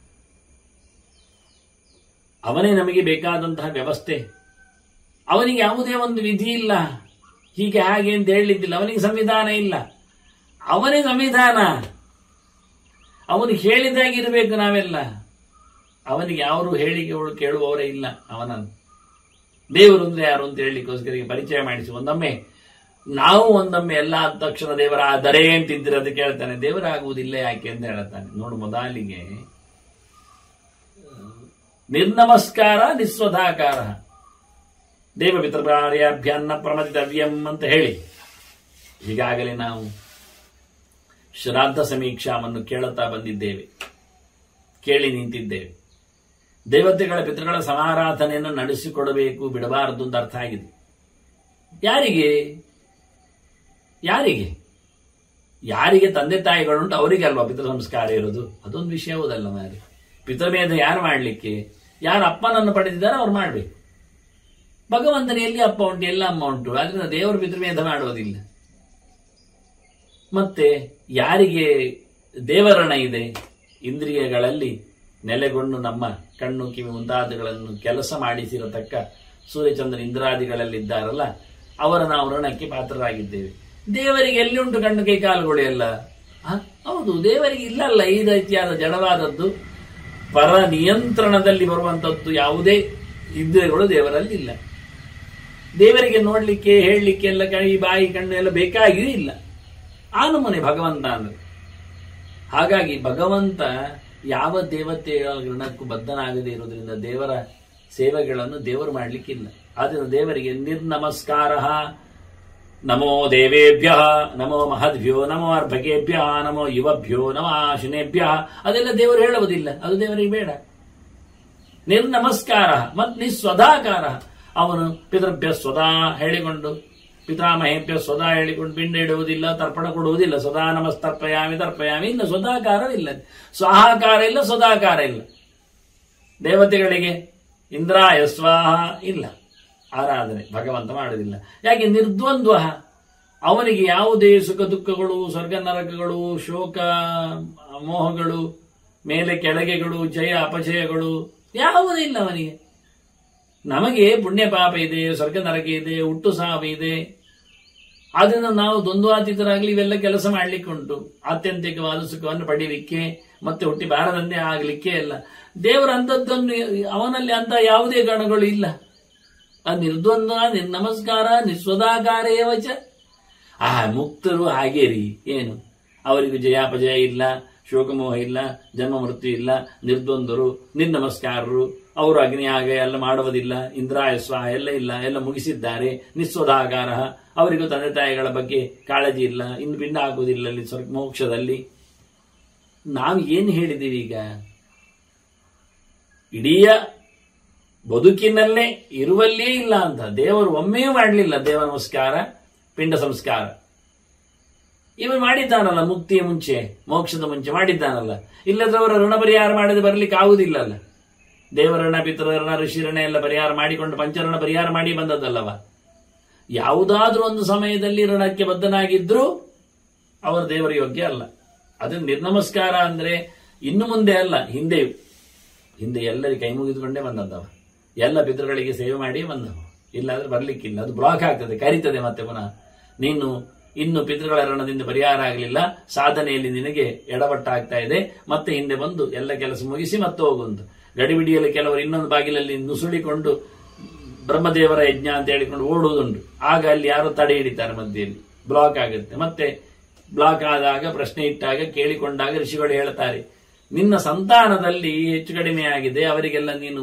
ಅವನೇ ನಮಗೆ ಬೇಕಾದಂತಹ ವ್ಯವಸ್ಥೆ. ಅವನಿಗೆ ಯಾವುದೇ ಒಂದು ವಿಧಿ ಇಲ್ಲ, ಹೀಗೆ ಹಾಗೆ ಅಂತ ಹೇಳಲಿದ್ದಿಲ್ಲ. ಅವನಿಗೆ ಸಂವಿಧಾನ ಇಲ್ಲ, ಅವನೇ ಸಂವಿಧಾನ. ಅವನು ಹೇಳಿದಾಗಿರಬೇಕು ನಾವೆಲ್ಲ. ಅವನಿಗೆ ಯಾರು ಹೇಳಿಕೆಗಳು ಕೇಳುವವರೇ ಇಲ್ಲ ಅವನನ್ನು. ದೇವರು ಅಂದ್ರೆ ಯಾರು ಅಂತ ಹೇಳಲಿಕ್ಕೋಸ್ಕರ ಪರಿಚಯ ಮಾಡಿಸಿ ಒಂದೊಮ್ಮೆ ಎಲ್ಲ ತಕ್ಷಣ ದೇವರ ಆದರೆ ಅಂತಿದ್ರೆ ಅದು ಕೇಳ್ತಾನೆ. ದೇವರಾಗುವುದಿಲ್ಲ ಯಾಕೆ ಅಂತ ಹೇಳ್ತಾನೆ. ನೋಡು, ಮೊದಲಿಗೆ ನಿರ್ನಮಸ್ಕಾರ, ನಿಸ್ವಧಾಕಾರ, ದೇವ ಪಿತೃಪ್ರಾರ್ಯಾಭ್ಯನ್ನ ಪ್ರಮದಿತವ್ಯಂ ಅಂತ ಹೇಳಿ ಈಗಾಗಲೇ ನಾವು ಶ್ರಾದ್ದ ಸಮೀಕ್ಷಾವನ್ನು ಕೇಳುತ್ತಾ ಬಂದಿದ್ದೇವೆ, ಕೇಳಿ ನಿಂತಿದ್ದೇವೆ. ದೇವತೆಗಳ ಪಿತೃಗಳ ಸಮಾರಾಧನೆಯನ್ನು ನಡೆಸಿಕೊಡಬೇಕು, ಬಿಡಬಾರದು ಅಂತ ಅರ್ಥ ಆಗಿದೆ. ಯಾರಿಗೆ ತಂದೆ ತಾಯಿಗಳುಂಟು ಅವರಿಗೆ ಅಲ್ವಾ ಪಿತೃ ಸಂಸ್ಕಾರ ಇರೋದು. ಅದೊಂದು ವಿಷಯ ಹೌದಲ್ಲ ಮಾರಿ. ಪಿತೃಮೇಧ ಯಾರು ಮಾಡಲಿಕ್ಕೆ, ಯಾರು ಅಪ್ಪನನ್ನು ಪಡೆದಿದ್ದಾರೆ ಅವ್ರು ಮಾಡಬೇಕು. ಭಗವಂತನ ಎಲ್ಲಿ ಅಪ್ಪ ಉಂಟು, ಎಲ್ಲ ಅಮ್ಮ ಉಂಟು. ಆದ್ರಿಂದ ದೇವರು ಪಿತೃಮೇಧ ಮಾಡುವುದಿಲ್ಲ. ಮತ್ತೆ ಯಾರಿಗೆ ದೇವರಣ ಇದೆ, ಇಂದ್ರಿಯಗಳಲ್ಲಿ ನೆಲೆಗೊಂಡು ನಮ್ಮ ಕಣ್ಣು ಕಿವಿ ಮುಂತಾದಗಳನ್ನು ಕೆಲಸ ಮಾಡಿಸಿರತಕ್ಕ ಸೂರ್ಯಚಂದ್ರ ಇಂದ್ರಾದಿಗಳಲ್ಲಿದ್ದಾರಲ್ಲ, ಅವರ ನಾವು ಋಣಕ್ಕೆ ಪಾತ್ರರಾಗಿದ್ದೇವೆ. ದೇವರಿಗೆ ಎಲ್ಲಿ ಉಂಟು ಕಣ್ಣು ಕೈ ಕಾಲುಗಳು ಎಲ್ಲ? ಹೌದು, ದೇವರಿಗೆ ಇಲ್ಲಲ್ಲ ಈ ರೀತಿಯಾದ ಜಡವಾದದ್ದು. ಪರ ನಿಯಂತ್ರಣದಲ್ಲಿ ಬರುವಂತದ್ದು ಯಾವುದೇ ಇಂದ್ರಿಯಗಳು ದೇವರಲ್ಲಿ ಇಲ್ಲ. ದೇವರಿಗೆ ನೋಡ್ಲಿಕ್ಕೆ, ಹೇಳಲಿಕ್ಕೆ ಎಲ್ಲ ಕೈ ಬಾಯಿ ಕಣ್ಣು ಎಲ್ಲ ಬೇಕಾಗಿಯೂ ಇಲ್ಲ. ಆ ನಮ್ಮನೆ ಭಗವಂತ ಅಂದ್ರೆ. ಹಾಗಾಗಿ ಭಗವಂತ ಯಾವ ದೇವತೆಯ ಋಣಕ್ಕೂ ಬದ್ಧನಾಗದೇ ಇರುವುದರಿಂದ ದೇವರ ಸೇವೆಗಳನ್ನು ದೇವರು ಮಾಡಲಿಕ್ಕಿಲ್ಲ. ಆದ್ದರಿಂದ ದೇವರಿಗೆ ನಿರ್ನಮಸ್ಕಾರ, ನಮೋ ದೇವೇಭ್ಯ, ನಮೋ ಮಹದ್ಭ್ಯೋ, ನಮೋ ಅರ್ಭಕೇಭ್ಯ, ನಮೋ ಯುವಭ್ಯೋ, ನಮೋ ಆಶಿನೇಭ್ಯ, ಅದೆಲ್ಲ ದೇವರು ಹೇಳುವುದಿಲ್ಲ. ಅದು ದೇವರಿಗೆ ಬೇಡ. ನಿರ್ನಮಸ್ಕಾರ ಮತ್ ನಿಸ್ವದಾಕಾರ. ಅವನು ಪಿತೃಭ್ಯ ಸ್ವದಾ ಹೇಳಿಕೊಂಡು, ಪಿತಾಮಹೇಭ್ಯ ಸ್ವದಾ ಹೇಳಿಕೊಂಡು ಪಿಂಡ ಇಡುವುದಿಲ್ಲ, ತರ್ಪಣ ಕೊಡುವುದಿಲ್ಲ. ಸ್ವದಾ ನಮಸ್ತರ್ಪಯಾಮಿ ತರ್ಪಯಾಮಿ. ಇಲ್ಲ ಸ್ವದಾಕಾರವಿಲ್ಲ, ಸ್ವಾಹಾಕಾರ ಇಲ್ಲ, ಸ್ವದಾಕಾರ ಇಲ್ಲ. ದೇವತೆಗಳಿಗೆ ಇಂದ್ರಾಯ ಸ್ವಾಹ ಇಲ್ಲ, ಆರಾಧನೆ ಭಗವಂತ ಮಾಡುವುದಿಲ್ಲ. ಯಾಕೆ? ನಿರ್ದ್ವಂದ್ವ. ಅವನಿಗೆ ಯಾವುದೇ ಸುಖ ದುಃಖಗಳು, ಸ್ವರ್ಗ ನರಕಗಳು, ಶೋಕ ಮೋಹಗಳು, ಮೇಲೆ ಕೆಳಗೆಗಳು, ಜಯ ಅಪಜಯಗಳು ಯಾವುದೂ ಇಲ್ಲ ಅವನಿಗೆ. ನಮಗೆ ಪುಣ್ಯ ಪಾಪ ಇದೆ, ಸ್ವರ್ಗ ನರಕ ಇದೆ, ಹುಟ್ಟು ಸಾವು ಇದೆ. ಅದನ್ನು ನಾವು ದ್ವಂದ್ವಾತೀತರಾಗಲಿ ಇವೆಲ್ಲ ಕೆಲಸ ಮಾಡಲಿಕ್ಕೆ ಉಂಟು. ಆತ್ಯಂತಿಕವಾದ ಸುಖವನ್ನು ಪಡೀಲಿಕ್ಕೆ, ಮತ್ತೆ ಹುಟ್ಟಿ ಬಾರದಂತೆ ಆಗಲಿಕ್ಕೆ ಇಲ್ಲ. ದೇವರ ಅಂಥದ್ದನ್ನು, ಅವನಲ್ಲಿ ಅಂತ ಯಾವುದೇ ಗಣಗಳು ಇಲ್ಲ. ನಿರ್ದ್ವಂದ್ವ, ನಿರ್ನಮಸ್ಕಾರ, ನಿಸ್ವದಾಕಾರೇವಚ. ಮುಕ್ತರು ಹಾಗೇ ರೀ. ಏನು ಅವರಿಗೂ ಜಯಾಪಜಯ ಇಲ್ಲ, ಶೋಕಮೋಹ ಇಲ್ಲ, ಜನ್ಮ ಮೃತ್ಯು ಇಲ್ಲ, ನಿರ್ದ್ವಂದ್ವರು, ನಿರ್ನಮಸ್ಕಾರರು. ಅವರು ಅಗ್ನಿಯಾಗ ಎಲ್ಲ ಮಾಡುವುದಿಲ್ಲ, ಇಂದ್ರಾಯ ಸ್ವಾಹ ಎಲ್ಲ ಇಲ್ಲ, ಎಲ್ಲ ಮುಗಿಸಿದ್ದಾರೆ. ನಿಸ್ವದಾಕಾರ, ಅವರಿಗೂ ತಂದೆ ತಾಯಿಗಳ ಬಗ್ಗೆ ಕಾಳಜಿ ಇಲ್ಲ, ಇನ್ನು ಪಿಂಡ ಆಗುವುದಿಲ್ಲ ಅಲ್ಲಿ ಮೋಕ್ಷದಲ್ಲಿ. ನಾವು ಏನು ಹೇಳಿದ್ದೀವಿ ಈಗ? ಇಡೀ ಬದುಕಿನಲ್ಲೇ ಇರುವಲ್ಲಿಯೇ ಇಲ್ಲ ಅಂತ. ದೇವರು ಒಮ್ಮೆ ಮಾಡಲಿಲ್ಲ ದೇವ ನಮಸ್ಕಾರ, ಪಿಂಡ ಸಂಸ್ಕಾರ. ಇವನು ಮಾಡಿದ್ದಾನಲ್ಲ ಮುಕ್ತಿಯ ಮುಂಚೆ, ಮೋಕ್ಷದ ಮುಂಚೆ ಮಾಡಿದ್ದಾನಲ್ಲ. ಇಲ್ಲದವರ ಋಣ ಪರಿಹಾರ ಮಾಡದೆ ಬರಲಿಕ್ಕೆ ಆಗುವುದಿಲ್ಲಲ್ಲ. ದೇವರಣ, ಪಿತೃರಣ, ಋಷಿರಣ ಎಲ್ಲ ಪರಿಹಾರ ಮಾಡಿಕೊಂಡು ಪಂಚರಣ ಪರಿಹಾರ ಮಾಡಿ ಬಂದದ್ದಲ್ಲವ. ಯಾವುದಾದ್ರೂ ಒಂದು ಸಮಯದಲ್ಲಿ ಋಣಕ್ಕೆ ಬದ್ಧನಾಗಿದ್ರೂ ಅವರು ದೇವರ ಯೋಗ್ಯ ಅಲ್ಲ. ಅದನ್ನು ನಿರ್ನಮಸ್ಕಾರ ಅಂದ್ರೆ ಇನ್ನು ಮುಂದೆ ಅಲ್ಲ, ಹಿಂದೆಯೂ. ಹಿಂದೆ ಎಲ್ಲರಿಗೆ ಕೈ ಮುಗಿದುಕೊಂಡೇ ಬಂದದ್ದವ. ಎಲ್ಲ ಪಿತೃಗಳಿಗೆ ಸೇವೆ ಮಾಡಿ ಬಂದವ. ಇಲ್ಲಾದ್ರೆ ಬರ್ಲಿಕ್ಕಿಲ್ಲ, ಅದು ಬ್ಲಾಕ್ ಆಗ್ತದೆ, ಕರೀತದೆ ಮತ್ತೆ ಪುನಃ. ನೀನು ಇನ್ನು ಪಿತೃಗಳ ಋಣದಿಂದ ಪರಿಹಾರ ಆಗಲಿಲ್ಲ, ಸಾಧನೆಯಲ್ಲಿ ನಿನಗೆ ಎಡವಟ್ಟಾಗ್ತಾ ಇದೆ, ಮತ್ತೆ ಹಿಂದೆ ಬಂದು ಎಲ್ಲ ಕೆಲಸ ಮುಗಿಸಿ ಮತ್ತೆ ಹೋಗುವಂತ. ಗಡಿಬಿಡಿಯಲ್ಲಿ ಕೆಲವರು ಇನ್ನೊಂದು ಬಾಗಿಲಲ್ಲಿ ನುಸುಳಿಕೊಂಡು ಬ್ರಹ್ಮದೇವರ ಯಜ್ಞ ಅಂತ ಹೇಳಿಕೊಂಡು ಓಡುವುದುಂಟು. ಆಗ ಅಲ್ಲಿ ಯಾರೋ ತಡೆ ಹಿಡಿತಾರೆ, ಮಧ್ಯೆಯಲ್ಲಿ ಬ್ಲಾಕ್ ಆಗುತ್ತೆ. ಮತ್ತೆ ಬ್ಲಾಕ್ ಆದಾಗ, ಪ್ರಶ್ನೆ ಇಟ್ಟಾಗ, ಕೇಳಿಕೊಂಡಾಗ ಋಷಿಗಳು ಹೇಳ್ತಾರೆ, ನಿನ್ನ ಸಂತಾನದಲ್ಲಿ ಹೆಚ್ಚು ಕಡಿಮೆ ಆಗಿದೆ, ಅವರಿಗೆಲ್ಲ ನೀನು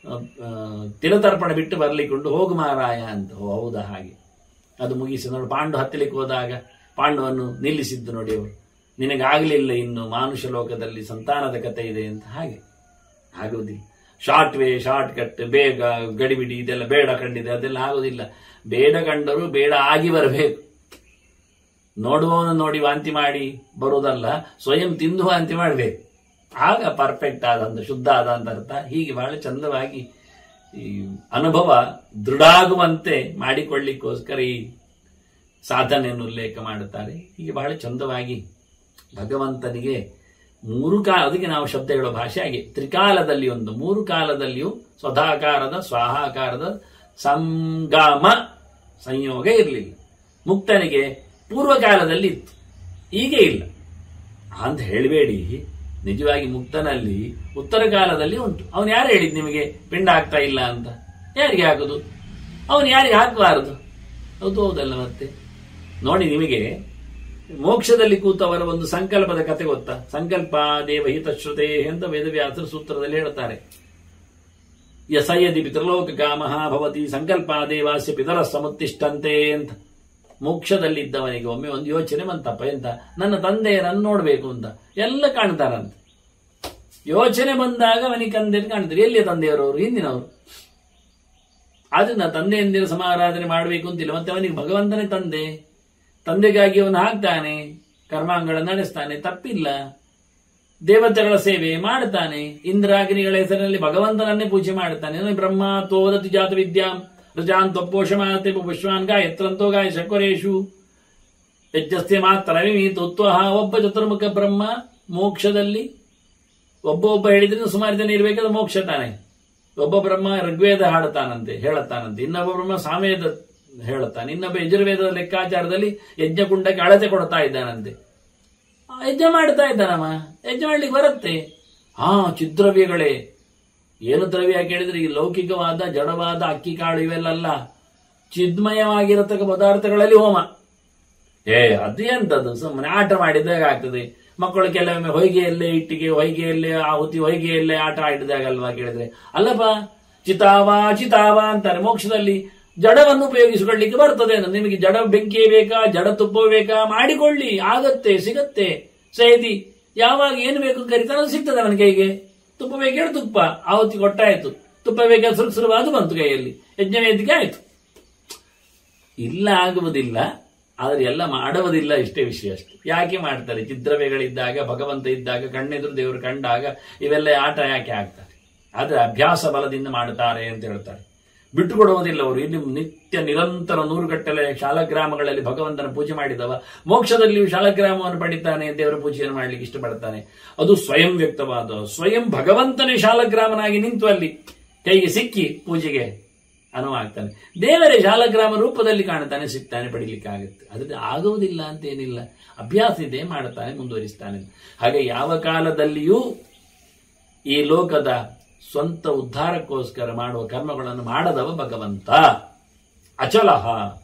ತಿಲತರ್ಪಣ ಬಿಟ್ಟು ಬರ್ಲಿಕ್ಕೊಂಡು ಹೋಗು ಮಾರಾಯ ಅಂತ. ಹೌದಾ? ಹಾಗೆ ಅದು ಮುಗಿಸಿ ನೋಡಿ. ಪಾಂಡು ಹತ್ತಲಿಕ್ಕೆ ಹೋದಾಗ ಪಾಂಡವನ್ನು ನಿಲ್ಲಿಸಿದ್ದು ನೋಡಿ ಅವರು, ನಿನಗಾಗಲಿಲ್ಲ ಇನ್ನು ಮಾನುಷ ಲೋಕದಲ್ಲಿ ಸಂತಾನದ ಕಥೆ ಇದೆ ಅಂತ. ಹಾಗೆ ಆಗುವುದಿಲ್ಲ. ಶಾರ್ಟ್ ವೇ, ಶಾರ್ಟ್ ಕಟ್, ಬೇಗ ಗಡಿಬಿಡಿ ಇದೆಲ್ಲ ಬೇಡ ಕಂಡಿದೆ, ಅದೆಲ್ಲ ಆಗುವುದಿಲ್ಲ. ಬೇಡ ಕಂಡರೂ ಬೇಡ ಆಗಿ ಬರಬೇಕು. ನೋಡುವವನು ನೋಡಿ ವಾಂತಿ ಮಾಡಿ ಬರುವುದಲ್ಲ, ಸ್ವಯಂ ತಿಂದು ವಾಂತಿ ಮಾಡಬೇಕು. ಆಗ ಪರ್ಫೆಕ್ಟ್ ಆದಂತ, ಶುದ್ಧ ಆದಂತ ಅರ್ಥ. ಹೀಗೆ ಬಹಳ ಚಂದವಾಗಿ ಈ ಅನುಭವ ದೃಢ ಆಗುವಂತೆ ಮಾಡಿಕೊಳ್ಳಿಕ್ಕೋಸ್ಕರ ಈ ಸಾಧನೆಯನ್ನು ಉಲ್ಲೇಖ ಮಾಡುತ್ತಾರೆ. ಹೀಗೆ ಬಹಳ ಚಂದವಾಗಿ ಭಗವಂತನಿಗೆ ಮೂರು ಕಾಲ, ಅದಕ್ಕೆ ನಾವು ಶಬ್ದಗಳ ಭಾಷೆ ಹಾಗೆ ತ್ರಿಕಾಲದಲ್ಲಿ ಒಂದು, ಮೂರು ಕಾಲದಲ್ಲಿಯೂ ಸ್ವಧಾಕಾರದ, ಸ್ವಾಹಾಕಾರದ ಸಂಗಮ ಸಂಯೋಗ ಇರಲಿಲ್ಲ. ಮುಕ್ತನಿಗೆ ಪೂರ್ವಕಾಲದಲ್ಲಿ ಇತ್ತು, ಈಗ ಇಲ್ಲ ಅಂತ ಹೇಳಬೇಡಿ. ನಿಜವಾಗಿ ಮುಕ್ತನಲ್ಲಿ ಉತ್ತರ ಕಾಲದಲ್ಲಿ ಉಂಟು. ಅವನು ಯಾರು ಹೇಳಿದ್ ನಿಮಗೆ ಪಿಂಡ ಆಗ್ತಾ ಇಲ್ಲ ಅಂತ? ಯಾರಿಗೆ ಹಾಕುದು? ಅವನು ಯಾರಿಗೆ ಹಾಕಬಾರದು? ಹೌದಲ್ಲ. ಮತ್ತೆ ನೋಡಿ, ನಿಮಗೆ ಮೋಕ್ಷದಲ್ಲಿ ಕೂತವರ ಒಂದು ಸಂಕಲ್ಪದ ಕತೆ ಗೊತ್ತಾ? ಸಂಕಲ್ಪ ದೇವಹಿತ ಶ್ರುತೆ ಅಂತ ವೇದವ್ಯಾಸರ ಸೂತ್ರದಲ್ಲಿ ಹೇಳ್ತಾರೆ. ಯಸಯದಿ ಪಿತೃಲೋಕ ಕಾಮಃ ಭವತಿ ಸಂಕಲ್ಪ ದೇವಾಸ್ಯ ಪಿತರ ಸಮುತ್ತಿಷ್ಟಂತೆ ಅಂತ. ಮೋಕ್ಷದಲ್ಲಿದ್ದವನಿಗೆ ಒಮ್ಮೆ ಒಂದು ಯೋಚನೆ ಬಂತಪ್ಪ, ಎಂತ, ನನ್ನ ತಂದೆಯರನ್ನು ನೋಡ್ಬೇಕು ಅಂತ. ಎಲ್ಲ ಕಾಣ್ತಾರಂತೆ. ಯೋಚನೆ ಬಂದಾಗ ಅವನಿಗೆ ತಂದೆಯನ್ನು ಕಾಣ್ತಾರೆ. ಎಲ್ಲಿಯ ತಂದೆಯವರವರು? ಹಿಂದಿನವರು. ಅದನ್ನ ತಂದೆಯಂದಿರ ಸಮಾರಾಧನೆ ಮಾಡಬೇಕು ಅಂತಿಲ್ಲ. ಮತ್ತೆ ಅವನಿಗೆ ಭಗವಂತನೇ ತಂದೆ. ತಂದೆಗಾಗಿ ಅವನು ಹಾಕ್ತಾನೆ, ಕರ್ಮಾಂಗಗಳನ್ನು ನಡೆಸ್ತಾನೆ, ತಪ್ಪಿಲ್ಲ. ದೇವತೆಗಳ ಸೇವೆ ಮಾಡ್ತಾನೆ, ಇಂದ್ರಾಗ್ನಿಗಳ ಹೆಸರಿನಲ್ಲಿ ಭಗವಂತನನ್ನೇ ಪೂಜೆ ಮಾಡ್ತಾನೆ. ಬ್ರಹ್ಮ ತೋದತಿ ಜಾತ ವಿದ್ಯಾಂ ರಜಾನ್ ತಪ್ಪೋಷಮಾತೆ ಪುಷ್ಪಾನ್ ಗಾಯತ್ರಂತೋ ಗಾಯ ಶಕ್ವರೇಶು ಯಜ್ಞಸ್ಥೆ ಮಾತ್ರ ತುತ್ವಹ. ಒಬ್ಬ ಚತುರ್ಮುಖ ಬ್ರಹ್ಮ ಮೋಕ್ಷದಲ್ಲಿ ಒಬ್ಬ ಹೇಳಿದ್ರೆ ಸುಮಾರು ಜನ ಇರಬೇಕಾದ್ರೆ ಮೋಕ್ಷ ತಾನೆ. ಒಬ್ಬ ಬ್ರಹ್ಮ ಋಗ್ವೇದ ಹೇಳುತ್ತಾನಂತೆ, ಇನ್ನೊಬ್ಬ ಬ್ರಹ್ಮ ಸಾಮವೇದ ಹೇಳುತ್ತಾನೆ, ಇನ್ನೊಬ್ಬ ಯಜುರ್ವೇದದ ಲೆಕ್ಕಾಚಾರದಲ್ಲಿ ಯಜ್ಞಕುಂಡಕ್ಕೆ ಅಳತೆ ಕೊಡ್ತಾ ಇದ್ದಾನಂತೆ. ಯಜ್ಞ ಮಾಡ್ತಾ ಇದ್ದಾನಮ್ಮ, ಯಜ್ಞ ಮಾಡ್ಲಿಕ್ಕೆ ಬರುತ್ತೆ. ಚಿದ್ರವ್ಯಗಳೇ. ಏನು ದ್ರವ್ಯ ಕೇಳಿದ್ರೆ ಈ ಲೌಕಿಕವಾದ ಜಡವಾದ ಅಕ್ಕಿ ಕಾಳು ಇವೆಲ್ಲ ಚಿದ್ಮಯವಾಗಿರತಕ್ಕ ಪದಾರ್ಥಗಳಲ್ಲಿ ಹೋಮ. ಅದು ಎಂತದ್ದು? ಸುಮ್ಮನೆ ಆಟ ಮಾಡಿದಾಗ ಆಗ್ತದೆ. ಮಕ್ಕಳು ಕೆಲವೊಮ್ಮೆ ಹೊಯ್ಗೆಯಲ್ಲೇ ಇಟ್ಟಿಗೆ, ಹೊಯ್ಗೆಯಲ್ಲೇ ಆಹುತಿ, ಹೊಯ್ಗೆಯಲ್ಲೇ ಆಟ ಆಡಿದಾಗಲ್ವಾ ಕೇಳಿದ್ರೆ. ಅಲ್ಲಪ್ಪ, ಚಿತಾವ ಅಂತಾರೆ. ಮೋಕ್ಷದಲ್ಲಿ ಜಡವನ್ನು ಉಪಯೋಗಿಸಿಕೊಳ್ಳಿಕ್ಕೆ ಬರ್ತದೆ. ನಿಮಗೆ ಜಡ ಬೆಂಕಿ ಬೇಕಾ, ಜಡ ತುಪ್ಪ ಬೇಕಾ, ಮಾಡಿಕೊಳ್ಳಿ, ಆಗತ್ತೆ, ಸಿಗತ್ತೆ. ಸೈದಿ ಯಾವಾಗ ಏನು ಬೇಕು ಕರೀತಾನೆ, ಅದು ಸಿಗ್ತದೆ ಅವನ ಕೈಗೆ. ತುಪ್ಪ ಬೇಕಾದ್ರೆ ತುಪ್ಪ ಆವತ್ತಿಗೆ ಕೊಟ್ಟಾಯ್ತು, ತುಪ್ಪ ಬೇಕಾದ್ರೆ ಸುರುವಾದು ಬಂತು ಕೈಯಲ್ಲಿ, ಯಜ್ಞವೇದಿಕೆ ಆಯ್ತು. ಇಲ್ಲ ಆಗುವುದಿಲ್ಲ, ಆದ್ರೆ ಎಲ್ಲ ಮಾಡುವುದಿಲ್ಲ, ಇಷ್ಟೇ ವಿಷಯ ಅಷ್ಟೆ. ಯಾಕೆ ಮಾಡ್ತಾರೆ? ಚಿದ್ರವೆಗಳಿದ್ದಾಗ, ಭಗವಂತ ಇದ್ದಾಗ, ಕಣ್ಣೆದುರು ದೇವರು ಕಂಡಾಗ ಇವೆಲ್ಲ ಆಟ ಯಾಕೆ ಆಗ್ತಾರೆ? ಆದ್ರೆ ಅಭ್ಯಾಸ ಬಲದಿಂದ ಮಾಡುತ್ತಾರೆ ಅಂತ ಹೇಳ್ತಾರೆ. ಬಿಟ್ಟುಕೊಡುವುದಿಲ್ಲ ಅವರು. ಇಲ್ಲಿ ನಿತ್ಯ ನಿರಂತರ 100 ಗಟ್ಟಲೆ ಶಾಲಗ್ರಾಮಗಳಲ್ಲಿ ಭಗವಂತನ ಪೂಜೆ ಮಾಡಿದವ ಮೋಕ್ಷದಲ್ಲಿಯೂ ಶಾಲಗ್ರಾಮವನ್ನು ಪಡಿತಾನೆ, ದೇವರ ಪೂಜೆಯನ್ನು ಮಾಡಲಿಕ್ಕೆ ಇಷ್ಟಪಡ್ತಾನೆ. ಅದು ಸ್ವಯಂ ವ್ಯಕ್ತವಾದ, ಸ್ವಯಂ ಭಗವಂತನೇ ಶಾಲಗ್ರಾಮನಾಗಿ ನಿಂತು ಅಲ್ಲಿ ಕೈಗೆ ಸಿಕ್ಕಿ ಪೂಜೆಗೆ ಅನುವಾಗ್ತಾನೆ. ದೇವರೇ ಶಾಲಗ್ರಾಮ ರೂಪದಲ್ಲಿ ಕಾಣುತ್ತಾನೆ, ಸಿಗ್ತಾನೆ, ಪಡಿಲಿಕ್ಕೆ ಆಗುತ್ತೆ. ಅದಕ್ಕೆ ಆಗುವುದಿಲ್ಲ ಅಂತ ಏನಿಲ್ಲ, ಅಭ್ಯಾಸ ಇದೆ, ಮಾಡುತ್ತಾನೆ, ಮುಂದುವರಿಸ್ತಾನೆ. ಹಾಗೆ ಯಾವ ಕಾಲದಲ್ಲಿಯೂ ಈ ಲೋಕದ ಸ್ವಂತ ಉದ್ಧಾರಕ್ಕೋಸ್ಕರ ಮಾಡುವ ಕರ್ಮಗಳನ್ನು ಮಾಡದವ ಭಗವಂತ ಅಚಲಹ.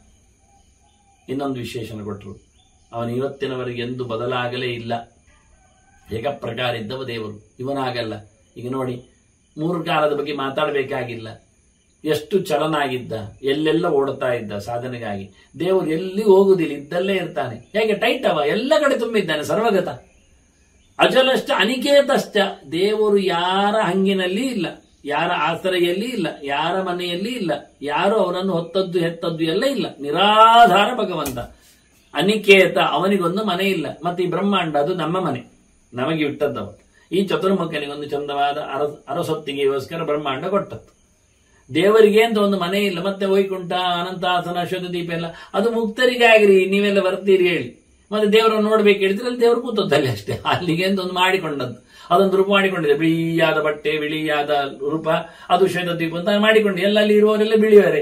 ಇನ್ನೊಂದು ವಿಶೇಷಣ ಕೊಟ್ಟರು, ಅವನು ಇವತ್ತಿನವರೆಗೆ ಎಂದು ಬದಲಾಗಲೇ ಇಲ್ಲ. ಏಕಪ್ರಕಾರ ಇದ್ದವ ದೇವರು, ಇವನಾಗಲ್ಲ. ಈಗ ನೋಡಿ, 3 ಕಾಲದ ಬಗ್ಗೆ ಮಾತಾಡಬೇಕಾಗಿಲ್ಲ. ಎಷ್ಟು ಚಲನಾಗಿದ್ದ, ಎಲ್ಲೆಲ್ಲ ಓಡುತ್ತಾ ಇದ್ದ ಸಾಧನೆಗಾಗಿ. ದೇವರು ಎಲ್ಲಿ ಹೋಗುವುದಿಲ್ಲ, ಇದ್ದಲ್ಲೇ ಇರ್ತಾನೆ. ಹೇಗೆ ಟೈಟ್ ಅವ, ಎಲ್ಲ ಕಡೆ ತುಂಬಿದ್ದಾನೆ, ಸರ್ವಗತ. ಅಜಲಶ್ಚ ಅನಿಕೇತಶ್ಚ, ದೇವರು ಯಾರ ಹಂಗಿನಲ್ಲಿ ಇಲ್ಲ, ಯಾರ ಆಶ್ರಯಲ್ಲಿ ಇಲ್ಲ, ಯಾರ ಮನೆಯಲ್ಲಿ ಇಲ್ಲ, ಯಾರು ಅವನನ್ನು ಹೊತ್ತದ್ದು ಹೆತ್ತದ್ದು ಎಲ್ಲ ಇಲ್ಲ, ನಿರಾಧಾರ ಭಗವಂತ. ಅನಿಕೇತ, ಅವನಿಗೊಂದು ಮನೆ ಇಲ್ಲ. ಮತ್ತೆ ಈ ಬ್ರಹ್ಮಾಂಡ ಅದು ನಮ್ಮ ಮನೆ, ನಮಗೆ ಇಟ್ಟದ್ದವ. ಈ ಚತುರ್ಮುಖನಿಗೊಂದು ಚಂದವಾದ ಅರಸೊತ್ತಿಗೆಗೋಸ್ಕರ ಬ್ರಹ್ಮಾಂಡ ಕೊಟ್ಟದ್ದು. ದೇವರಿಗೆ ಅಂತ ಒಂದು ಮನೆ ಇಲ್ಲ. ಮತ್ತೆ ವೈಕುಂಠ, ಅನಂತಾಸನ, ಶುದ್ಧದೀಪ ಎಲ್ಲ ಅದು ಮುಕ್ತರಿಗಾಗ್ರಿ, ನೀವೆಲ್ಲ ಬರ್ತೀರಿ ಹೇಳಿ. ಮತ್ತೆ ದೇವರನ್ನು ನೋಡ್ಬೇಕು ಹೇಳಿದ್ರೆ ಅಲ್ಲಿ ದೇವರು ಕೂತದ್ದಲ್ಲಿ ಅಷ್ಟೇ. ಅಲ್ಲಿಗೆ ಅಂತ ಒಂದು ಮಾಡಿಕೊಂಡದ್ದು, ಅದೊಂದು ರೂಪ ಮಾಡಿಕೊಂಡಿದೆ. ಬಿಳಿಯಾದ ಬಟ್ಟೆ, ಬಿಳಿಯಾದ ರೂಪ, ಅದು ಶ್ವೇತದೀಪ ಅಂತ ಮಾಡಿಕೊಂಡು ಎಲ್ಲಲ್ಲಿ ಇರುವವರೆಲ್ಲ ಬಿಳಿಯವರೇ.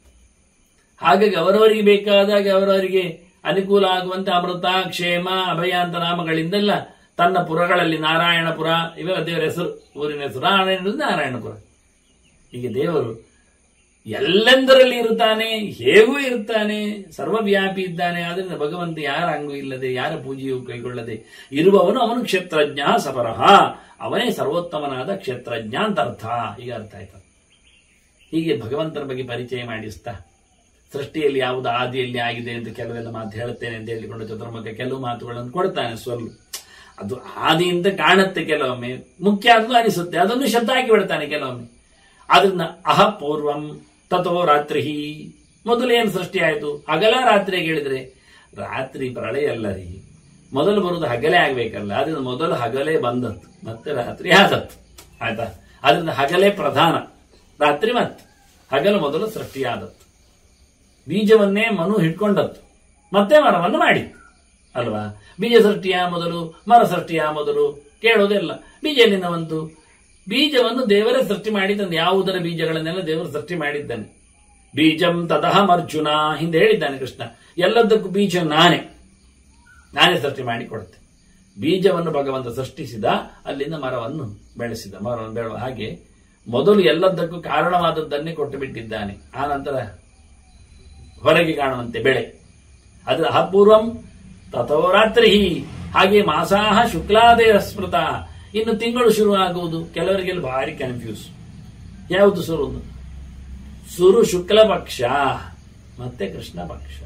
ಹಾಗಾಗಿ ಅವರವರಿಗೆ ಬೇಕಾದಾಗ ಅವರವರಿಗೆ ಅನುಕೂಲ ಆಗುವಂತೆ ಅಮೃತ, ಕ್ಷೇಮ, ಅಭಯ ಅಂತ ನಾಮಗಳಿಂದೆಲ್ಲ ತನ್ನ ಪುರಗಳಲ್ಲಿ, ನಾರಾಯಣಪುರ ಇವೆಲ್ಲ ದೇವರ ಹೆಸರು, ಊರಿನ ಹೆಸರು ನಾರಾಯಣಪುರ. ಹೀಗೆ ದೇವರು ಎಲ್ಲೆಂದರಲ್ಲಿ ಇರುತ್ತಾನೆ, ಹೇಗೂ ಇರುತ್ತಾನೆ, ಸರ್ವವ್ಯಾಪಿ ಇದ್ದಾನೆ. ಆದ್ರಿಂದ ಭಗವಂತ ಯಾರ ಅಂಗು ಇಲ್ಲದೆ, ಯಾರ ಪೂಜೆಯೂ ಕೈಗೊಳ್ಳದೆ ಇರುವವನು ಅವನು ಕ್ಷೇತ್ರಜ್ಞ ಸಪರಹ, ಅವನೇ ಸರ್ವೋತ್ತಮನಾದ ಕ್ಷೇತ್ರಜ್ಞ ಅಂತ ಅರ್ಥ. ಈಗ ಅರ್ಥ ಆಯ್ತು. ಹೀಗೆ ಭಗವಂತನ ಬಗ್ಗೆ ಪರಿಚಯ ಮಾಡಿಸ್ತಾ, ಸೃಷ್ಟಿಯಲ್ಲಿ ಯಾವುದು ಆದಿಯಲ್ಲಿ ಆಗಿದೆ ಅಂತ ಕೆಲವೆಲ್ಲ ಮಾತು ಹೇಳುತ್ತೇನೆ ಅಂತ ಹೇಳಿಕೊಂಡು ಚತುರ್ಮುಖ ಕೆಲವು ಮಾತುಗಳನ್ನು ಕೊಡ್ತಾನೆ. ಸ್ವಲ್ಪ ಅದು ಆದಿ ಅಂತ ಕಾಣುತ್ತೆ, ಕೆಲವೊಮ್ಮೆ ಮುಖ್ಯ ಅದು ಅನಿಸುತ್ತೆ, ಅದನ್ನು ಶಬ್ದ ಹಾಕಿ ಬಿಡ್ತಾನೆ ಕೆಲವೊಮ್ಮೆ. ಆದ್ರಿಂದ ಅಹ ಪೂರ್ವಂ ತಥೋ ರಾತ್ರಿ, ಮೊದಲೇನು ಸೃಷ್ಟಿ ಆಯಿತು? ಹಗಲ ರಾತ್ರಿ ಹೇಳಿದ್ರೆ ರಾತ್ರಿ ಪ್ರಳಯ ಅಲ್ಲ ರೀ, ಮೊದಲು ಬರುವುದು ಹಗಲೇ ಆಗ್ಬೇಕಲ್ಲ. ಆದ್ರಿಂದ ಮೊದಲು ಹಗಲೇ ಬಂದದ್ದು, ಮತ್ತೆ ರಾತ್ರಿ ಆದದ್ದು. ಆಯ್ತಾ? ಆದ್ರಿಂದ ಹಗಲೇ ಪ್ರಧಾನ, ರಾತ್ರಿ ಮತ್ತೆ ಹಗಲು ಮೊದಲು ಸೃಷ್ಟಿಯಾದದ್ದು. ಬೀಜವನ್ನೇ ಮನು ಹಿಡ್ಕೊಂಡದ್ದು, ಮತ್ತೆ ಮರವನ್ನು ಮಾಡಿ ಅಲ್ವಾ? ಬೀಜ ಸೃಷ್ಟಿಯ ಮೊದಲು, ಮರ ಸೃಷ್ಟಿಯ ಮೊದಲು ಕೇಳೋದೆಲ್ಲ. ಬೀಜ ಎಲ್ಲಿಂದ ಬಂತು? ಬೀಜವನ್ನು ದೇವರೇ ಸೃಷ್ಟಿ ಮಾಡಿದ್ದಾನೆ. ಯಾವುದರ ಬೀಜಗಳನ್ನೆಲ್ಲ ದೇವರು ಸೃಷ್ಟಿ ಮಾಡಿದ್ದಾನೆ. ಬೀಜಂ ತದಹಂ ಅರ್ಜುನ, ಹಿಂದೆ ಹೇಳಿದ್ದಾನೆ ಕೃಷ್ಣ. ಎಲ್ಲದಕ್ಕೂ ಬೀಜ ನಾನೇ ಸೃಷ್ಟಿ ಮಾಡಿ ಕೊಡುತ್ತೆ. ಬೀಜವನ್ನು ಭಗವಂತ ಸೃಷ್ಟಿಸಿದ, ಅಲ್ಲಿಂದ ಮರವನ್ನು ಬೆಳೆಸಿದ. ಮರವನ್ನು ಬೆಳೆಯುವ ಹಾಗೆ ಮೊದಲು ಎಲ್ಲದಕ್ಕೂ ಕಾರಣವಾದದ್ದನ್ನೇ ಕೊಟ್ಟು ಬಿಟ್ಟಿದ್ದಾನೆ. ಆ ನಂತರ ಹೊರಗೆ ಕಾಣುವಂತೆ ಬೆಳೆ. ಅದು ಅಪೂರ್ವಂ ತಥೋ ರಾತ್ರಿ. ಹಾಗೆ ಮಾಸಾಹ ಶುಕ್ಲಾದೇ ಸ್ಮೃತ, ಇನ್ನು ತಿಂಗಳು ಶುರುವಾಗುವುದು. ಕೆಲವರಿಗೆಲ್ಲ ಭಾರಿ ಕನ್ಫ್ಯೂಸ್, ಯಾವುದು ಸುರು ಶುಕ್ಲ ಪಕ್ಷ ಮತ್ತೆ ಕೃಷ್ಣ ಪಕ್ಷ.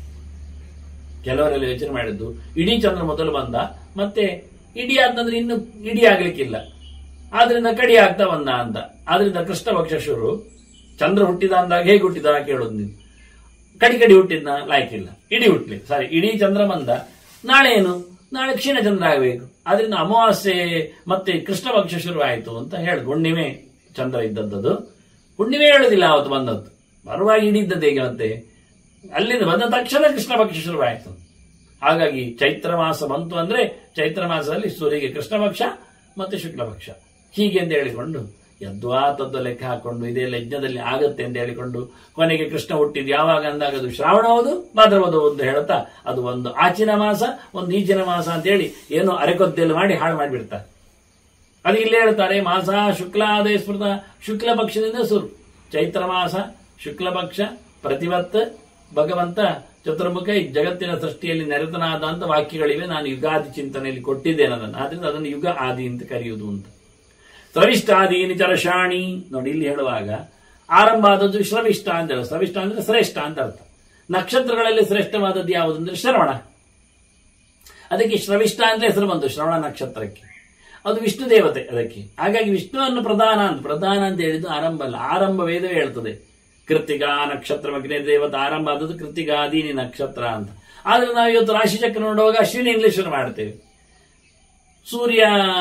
ಕೆಲವರೆಲ್ಲ ಯೋಚನೆ ಮಾಡಿದ್ದು ಇಡೀ ಚಂದ್ರ ಮೊದಲು ಬಂದ, ಮತ್ತೆ ಇಡೀ ಆದ್ನಂದ್ರೆ ಇನ್ನು ಇಡೀ ಆಗ್ಲಿಕ್ಕಿಲ್ಲ, ಆದ್ರಿಂದ ಕಡಿ ಆಗ್ತಾ ಬಂದ ಅಂತ. ಆದ್ರಿಂದ ಕೃಷ್ಣ ಪಕ್ಷ ಶುರು. ಚಂದ್ರ ಹುಟ್ಟಿದ ಅಂದಾಗ ಹೇಗೆ ಹುಟ್ಟಿದ ಕೇಳೋದು ನೀವು? ಕಡಿ ಹುಟ್ಟಿದ್ನ ಲಾಯ್ಕಿಲ್ಲ, ಇಡೀ ಹುಟ್ಲಿ, ಸಾರಿ ಇಡೀ ಚಂದ್ರ ಬಂದ. ನಾಳೆ ಏನು? ನಾಳೆ ಕ್ಷೀಣ ಚಂದ್ರ ಆಗಬೇಕು. ಆದ್ರಿಂದ ಅಮಾವಾಸ್ಯೆ ಮತ್ತೆ ಕೃಷ್ಣ ಪಕ್ಷ ಶುರು ಆಯಿತು ಅಂತ ಹೇಳಿದ್ರು. ಹುಣ್ಣಿಮೆ ಚಂದ್ರ ಇದ್ದದ್ದು, ಹುಣ್ಣಿಮೆ ಹೇಳುದಿಲ್ಲ ಅವತ್ತು ಬಂದದ್ದು, ಬರುವಾಗ ಇಡಿದ್ದದ್ದು ಹೇಗೆ? ಮತ್ತೆ ಅಲ್ಲಿಂದ ಬಂದ ತಕ್ಷಣ ಕೃಷ್ಣ ಪಕ್ಷ ಶುರುವಾಯಿತು. ಹಾಗಾಗಿ ಚೈತ್ರ ಮಾಸ ಬಂತು ಅಂದ್ರೆ ಚೈತ್ರ ಮಾಸದಲ್ಲಿ ಸೂರ್ಯಗೆ ಕೃಷ್ಣ ಪಕ್ಷ ಮತ್ತೆ ಶುಕ್ಲ ಪಕ್ಷ ಹೀಗೆ ಅಂತ ಹೇಳಿಕೊಂಡು ಯದ್ವಾ ತದ್ದು ಲೆಕ್ಕ ಹಾಕೊಂಡು ಇದೆಲ್ಲ ಯಜ್ಞದಲ್ಲಿ ಆಗತ್ತೆ ಅಂತ ಹೇಳಿಕೊಂಡು ಕೊನೆಗೆ ಕೃಷ್ಣ ಹುಟ್ಟಿದ್ ಯಾವಾಗ ಅಂದಾಗ ಅದು ಶ್ರಾವಣ ಹೌದು, ಭಾದ್ರಪದ ಅಂತ ಹೇಳುತ್ತಾ ಅದು ಒಂದು ಆಚಿನ ಮಾಸ, ಒಂದು ಈಚಿನ ಮಾಸ ಅಂತ ಹೇಳಿ ಏನೋ ಅರೆಕೊದ್ದೆಲ್ಲ ಮಾಡಿ ಹಾಳು ಮಾಡಿಬಿಡ್ತಾರೆ. ಅದು ಇಲ್ಲಿ ಹೇಳ್ತಾರೆ ಮಾಸ ಶುಕ್ಲಾದೇ ಸ್ಮೃತ, ಶುಕ್ಲ ಪಕ್ಷದಿಂದ ಸುರು. ಚೈತ್ರ ಮಾಸ ಶುಕ್ಲ ಪಕ್ಷ ಪ್ರತಿವತ್ ಭಗವಂತ ಚತುರ್ಮುಖ ಈ ಜಗತ್ತಿನ ಸೃಷ್ಟಿಯಲ್ಲಿ ನೆರೆತನಾದ ಅಂತ ವಾಕ್ಯಗಳಿವೆ. ನಾನು ಯುಗಾದಿ ಚಿಂತನೆಯಲ್ಲಿ ಕೊಟ್ಟಿದ್ದೇನೆ ಅದನ್ನು. ಆದ್ರಿಂದ ಅದನ್ನು ಯುಗ ಆದಿ ಅಂತ ಕರೆಯುವುದು ಅಂತ. ಸ್ರವಿಷ್ಟಾದೀನಿ ಚರಶಾಣಿ ನೋಡಿ, ಇಲ್ಲಿ ಹೇಳುವಾಗ ಆರಂಭ ಆದದ್ದು ಶ್ರವಿಷ್ಠ ಅಂತ ಹೇಳ. ಸ್ರವಿಷ್ಠ ಅಂದ್ರೆ ಶ್ರೇಷ್ಠ ಅಂತ ಅರ್ಥ. ನಕ್ಷತ್ರಗಳಲ್ಲಿ ಶ್ರೇಷ್ಠವಾದದ್ದು ಯಾವುದಂದ್ರೆ ಶ್ರವಣ. ಅದಕ್ಕೆ ಶ್ರವಿಷ್ಠ ಅಂದ್ರೆ ಹೆಸರು ಬಂತು ಶ್ರವಣ ನಕ್ಷತ್ರಕ್ಕೆ. ಅದು ವಿಷ್ಣು ದೇವತೆ ಅದಕ್ಕೆ. ಹಾಗಾಗಿ ವಿಷ್ಣುವನ್ನು ಪ್ರಧಾನ ಅಂತ ಹೇಳಿದ್ದು ಆರಂಭ ಅಲ್ಲ. ಆರಂಭ ವೇದವೇ ಹೇಳ್ತದೆ. ಕೃತ್ತಿಕಾ ನಕ್ಷತ್ರ ಅಗ್ನಿ ದೇವತೆ ಆರಂಭ ಆದದ್ದು ಕೃತ್ತಿಕಾದೀನಿ ನಕ್ಷತ್ರ ಅಂತ. ಆದ್ರೆ ನಾವು ಇವತ್ತು ರಾಶಿಚಕ್ರ ನೋಡುವಾಗ ಅಶ್ವಿನಿ ಇಂಗ್ಲಿಷ್ ಮಾಡ್ತೇವೆ. ಸೂರ್ಯ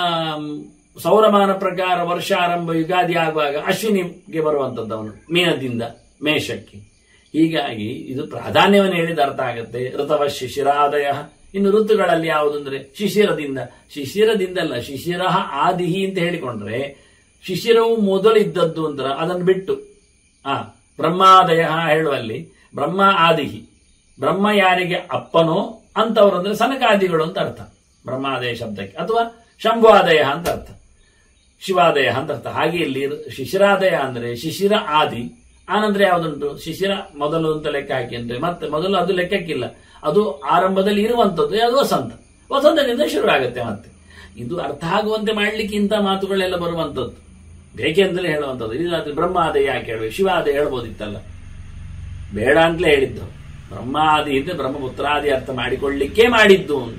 ಸೌರಮಾನ ಪ್ರಕಾರ ವರ್ಷ ಆರಂಭ ಯುಗಾದಿ ಆಗುವಾಗ ಅಶ್ವಿನಿಗೆ ಬರುವಂತದ್ದು, ಅವನು ಮೀನದಿಂದ ಮೇಷಕ್ಕೆ. ಹೀಗಾಗಿ ಇದು ಪ್ರಾಧಾನ್ಯವನ್ನು ಹೇಳಿದ ಅರ್ಥ ಆಗುತ್ತೆ. ಋತವ ಶಿಶಿರಾದಯ. ಇನ್ನು ಋತುಗಳಲ್ಲಿ ಯಾವುದಂದ್ರೆ ಶಿಶಿರದಿಂದಲ್ಲ, ಶಿಶಿರ ಆದಿಹಿ ಅಂತ ಹೇಳಿಕೊಂಡ್ರೆ ಶಿಶಿರವು ಮೊದಲಿದ್ದದ್ದು ಅಂತ ಅದನ್ನು ಬಿಟ್ಟು ಬ್ರಹ್ಮಾದಯ ಹೇಳುವಲ್ಲಿ ಬ್ರಹ್ಮ ಆದಿಹಿ, ಬ್ರಹ್ಮ ಯಾರಿಗೆ ಅಪ್ಪನೋ ಅಂತವರು ಅಂದ್ರೆ ಸನಕಾದಿಗಳು ಅಂತ ಅರ್ಥ ಬ್ರಹ್ಮಾದಯ ಶಬ್ದಕ್ಕೆ, ಅಥವಾ ಶಂಭುವಾದಯ ಅಂತ ಅರ್ಥ, ಶಿವಾದಯ ಅಂತ ಅರ್ಥ. ಹಾಗೆ ಇಲ್ಲಿ ಶಿಶಿರಾದಯ ಅಂದ್ರೆ ಶಿಶಿರ ಆದಿ. ಆನಂತರ ಯಾವುದುಂಟು ಶಿಶಿರ ಮೊದಲು ಅಂತ ಲೆಕ್ಕ ಹಾಕಿ ಅಂದ್ರೆ ಮತ್ತೆ ಮೊದಲು ಅದು ಲೆಕ್ಕಕ್ಕಿಲ್ಲ, ಅದು ಆರಂಭದಲ್ಲಿ ಇರುವಂತದ್ದು ಅದು ವಸಂತದಿಂದ ಶುರುವಾಗುತ್ತೆ. ಮತ್ತೆ ಇದು ಅರ್ಥ ಆಗುವಂತೆ ಮಾಡ್ಲಿಕ್ಕೆ ಇಂಥ ಮಾತುಗಳೆಲ್ಲ ಬರುವಂತದ್ದು, ಬೇಕೆಂತಲೇ ಹೇಳುವಂಥದ್ದು. ಇಲ್ಲ ಬ್ರಹ್ಮಾದಯ ಯಾಕೆ ಹೇಳ್ಬೇಕು, ಶಿವಾದಯ ಹೇಳ್ಬೋದಿತ್ತಲ್ಲ, ಬೇಡ ಅಂತಲೇ ಹೇಳಿದ್ದು. ಬ್ರಹ್ಮಾದಿ ಅಂದ್ರೆ ಬ್ರಹ್ಮಪುತ್ರಾದಿ ಅರ್ಥ ಮಾಡಿಕೊಳ್ಳಿಕ್ಕೆ ಮಾಡಿದ್ದು ಅಂತ.